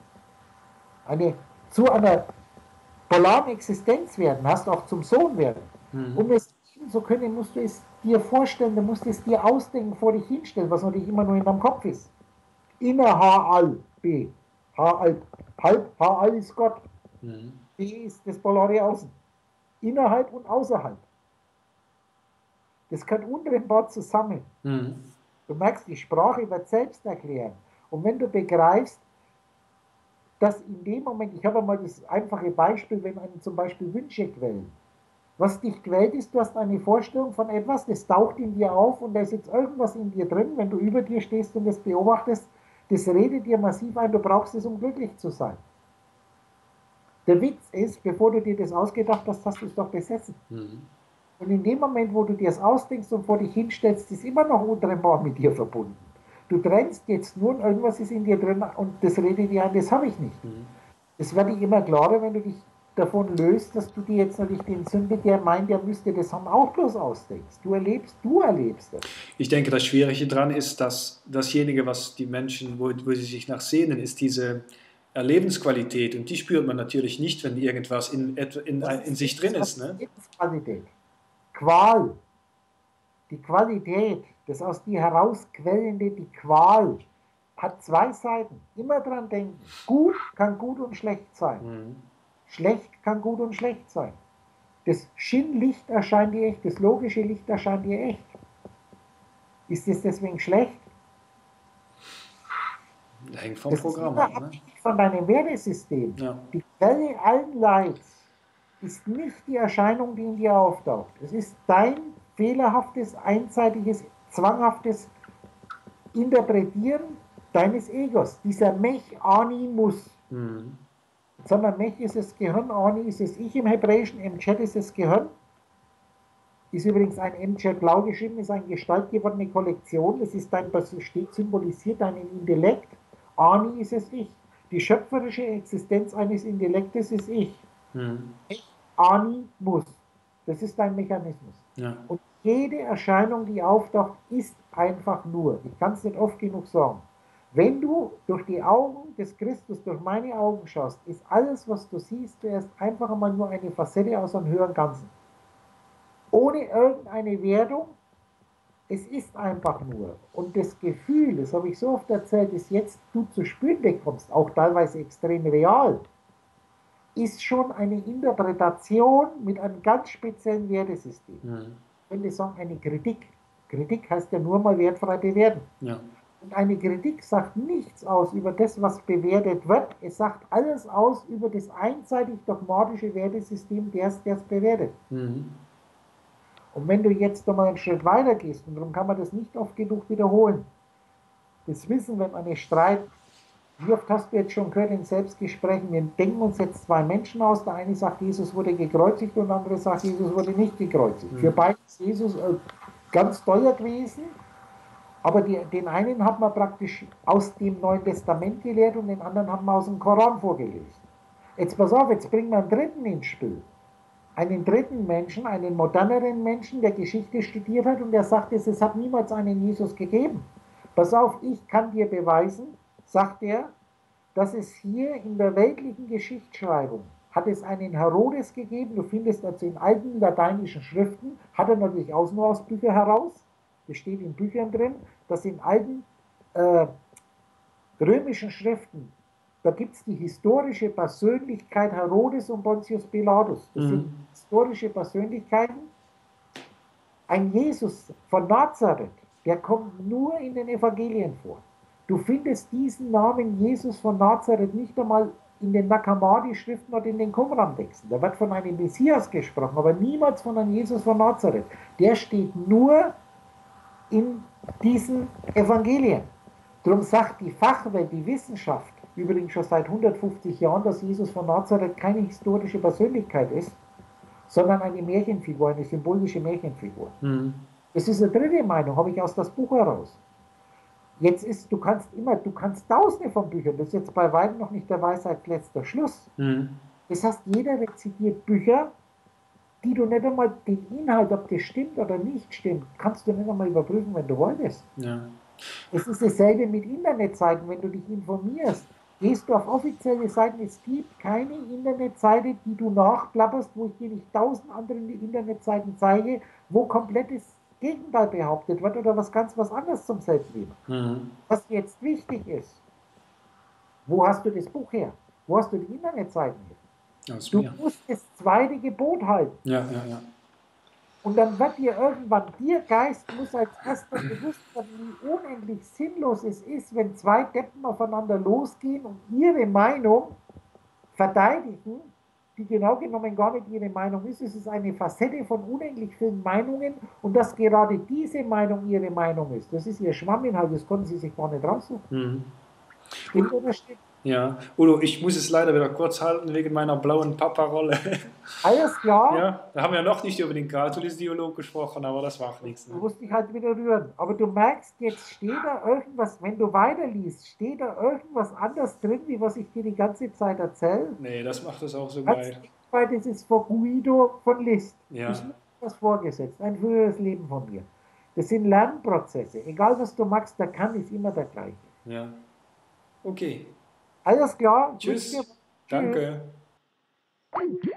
Zu einer polaren Existenz werden, hast auch zum Sohn werden. Mhm. Um es leben zu können, musst du es dir vorstellen, du musst es dir ausdenken, vor dich hinstellen, was natürlich immer nur in deinem Kopf ist. Inner H-All, B. H-All, halb, H-All ist Gott. Mhm. B ist das polare Außen. Innerhalb und außerhalb. Das gehört untrennbar zusammen. Mhm. Du merkst, die Sprache wird selbst erklären. Und wenn du begreifst, dass in dem Moment, ich habe mal das einfache Beispiel, wenn einen zum Beispiel Wünsche quälen. Was dich quält, ist, du hast eine Vorstellung von etwas, das taucht in dir auf und da ist jetzt irgendwas in dir drin, wenn du über dir stehst und das beobachtest, das redet dir massiv ein, du brauchst es, um glücklich zu sein. Der Witz ist, bevor du dir das ausgedacht hast, hast du es doch besessen. Mhm. Und in dem Moment, wo du dir es ausdenkst und vor dich hinstellst, ist immer noch untrennbar mit dir verbunden. Du trennst jetzt nur und irgendwas ist in dir drin und das redet dir an, das habe ich nicht. Mhm. Das wird dir immer klarer, wenn du dich davon löst, dass du dir jetzt natürlich den Sünde, der meint, der müsste das haben, auch bloß ausdenkst. Du erlebst das. Ich denke, das Schwierige daran ist, dass dasjenige, was die Menschen, wo sie sich nach sehnen, ist diese Lebensqualität. Und die spürt man natürlich nicht, wenn irgendwas in sich drin ist. Ne? Lebensqualität. Qual. Die Qualität, das aus dir herausquellende, die Qual, hat zwei Seiten. Immer dran denken. Gut kann gut und schlecht sein. Mhm. Schlecht kann gut und schlecht sein. Das Schinnlicht erscheint dir echt, das logische Licht erscheint dir echt. Ist es deswegen schlecht? Hängt vom Programm ab. Ne? Von deinem Wertesystem. Ja. Die Quelle allen Leids ist nicht die Erscheinung, die in dir auftaucht. Es ist dein fehlerhaftes, einseitiges, zwanghaftes Interpretieren deines Egos. Dieser Mech-Animus. Mhm. Sondern Mech ist das Gehirn, Ani ist das Ich im Hebräischen, Emchet ist das Gehirn. Ist übrigens ein Emchet blau geschrieben, ist eine gestaltgewordene Kollektion. Das ist dein, steht symbolisiert deinen Intellekt. Ani ist es Ich. Die schöpferische Existenz eines Intellektes ist Ich. Hm. Animus. Das ist dein Mechanismus. Ja. Und jede Erscheinung, die auftaucht, ist einfach nur. Ich kann es nicht oft genug sagen. Wenn du durch die Augen des Christus, durch meine Augen schaust, ist alles, was du siehst, zuerst einfach einmal nur eine Facette aus einem höheren Ganzen. Ohne irgendeine Wertung, es ist einfach nur. Und das Gefühl, das habe ich so oft erzählt, das jetzt du zu spüren bekommst, auch teilweise extrem real, ist schon eine Interpretation mit einem ganz speziellen Wertesystem. Mhm. Ich könnte sagen, eine Kritik. Kritik heißt ja nur mal wertfrei bewerten. Ja. Und eine Kritik sagt nichts aus über das, was bewertet wird. Es sagt alles aus über das einseitig dogmatische Wertesystem, der es bewertet. Mhm. Und wenn du jetzt nochmal einen Schritt weiter gehst, und darum kann man das nicht oft genug wiederholen, das Wissen, wenn man es streitet, wie oft hast du jetzt schon gehört in Selbstgesprächen, wir denken uns jetzt zwei Menschen aus, der eine sagt, Jesus wurde gekreuzigt und der andere sagt, Jesus wurde nicht gekreuzigt. Mhm. Für beide ist Jesus ganz teuer gewesen, aber den einen hat man praktisch aus dem Neuen Testament gelehrt und den anderen hat man aus dem Koran vorgelesen. Jetzt pass auf, jetzt bringen wir einen dritten ins Spiel. Einen dritten Menschen, einen moderneren Menschen, der Geschichte studiert hat und der sagt, es hat niemals einen Jesus gegeben. Pass auf, ich kann dir beweisen, sagt er, dass es hier in der weltlichen Geschichtsschreibung hat es einen Herodes gegeben, du findest dazu in alten lateinischen Schriften, hat er natürlich auch nur aus Büchern heraus, das steht in Büchern drin, dass in alten römischen Schriften, da gibt es die historische Persönlichkeit Herodes und Pontius Pilatus. Das sind historische Persönlichkeiten. Ein Jesus von Nazareth, der kommt nur in den Evangelien vor. Du findest diesen Namen Jesus von Nazareth nicht einmal in den Nag Hammadi-Schriften oder in den Qumran-Texten. Da wird von einem Messias gesprochen, aber niemals von einem Jesus von Nazareth. Der steht nur in diesen Evangelien. Darum sagt die Fachwelt, die Wissenschaft, übrigens schon seit 150 Jahren, dass Jesus von Nazareth keine historische Persönlichkeit ist, sondern eine Märchenfigur, eine symbolische Märchenfigur. Mhm. Das ist eine dritte Meinung, habe ich aus das Buch heraus. Jetzt ist, du kannst tausende von Büchern, das ist jetzt bei weitem noch nicht der Weisheit letzter Schluss. Mhm. Das heißt, jeder rezitiert Bücher, die du nicht einmal den Inhalt, ob das stimmt oder nicht stimmt, kannst du nicht einmal überprüfen, wenn du wolltest. Ja. Es ist dasselbe mit Internetseiten, wenn du dich informierst. Gehst du auf offizielle Seiten, es gibt keine Internetseite, die du nachplapperst, wo ich dir nicht 1000 andere Internetseiten zeige, wo komplettes Gegenteil behauptet wird oder was anderes zum Selbstliebe. Mhm. Was jetzt wichtig ist, wo hast du das Buch her? Wo hast du die Internetseiten her? Du musst das zweite Gebot halten. Ja, ja, ja. Und dann wird dir irgendwann, dir Geist muss als erster bewusst werden, wie unendlich sinnlos es ist, wenn zwei Deppen aufeinander losgehen und ihre Meinung verteidigen, die genau genommen gar nicht ihre Meinung ist. Es ist eine Facette von unendlich vielen Meinungen und dass gerade diese Meinung ihre Meinung ist. Das ist ihr Schwamminhalt, das konnten sie sich gar nicht raussuchen. Mhm. Stimmt oder stimmt? Ja, Udo, ich muss es leider wieder kurz halten wegen meiner blauen Papa-Rolle. Alles klar, Ja, da haben wir noch nicht über den Gratis-Dialog gesprochen, aber das macht nichts. du Ne? musst dich halt wieder rühren. Aber du merkst, jetzt steht da irgendwas, wenn du weiterliest, steht da irgendwas anders drin, wie was ich dir die ganze Zeit erzähle. Nee, das macht es auch so Ganz geil. nebenbei, das ist von Guido von List. Ist Ja, mir was vorgesetzt, ein früheres Leben von mir. Das sind Lernprozesse. Egal was du magst, der Kern ist immer der gleiche. ja. Okay. Alles klar, wünsche dir Tschüss. Tschüss. Danke.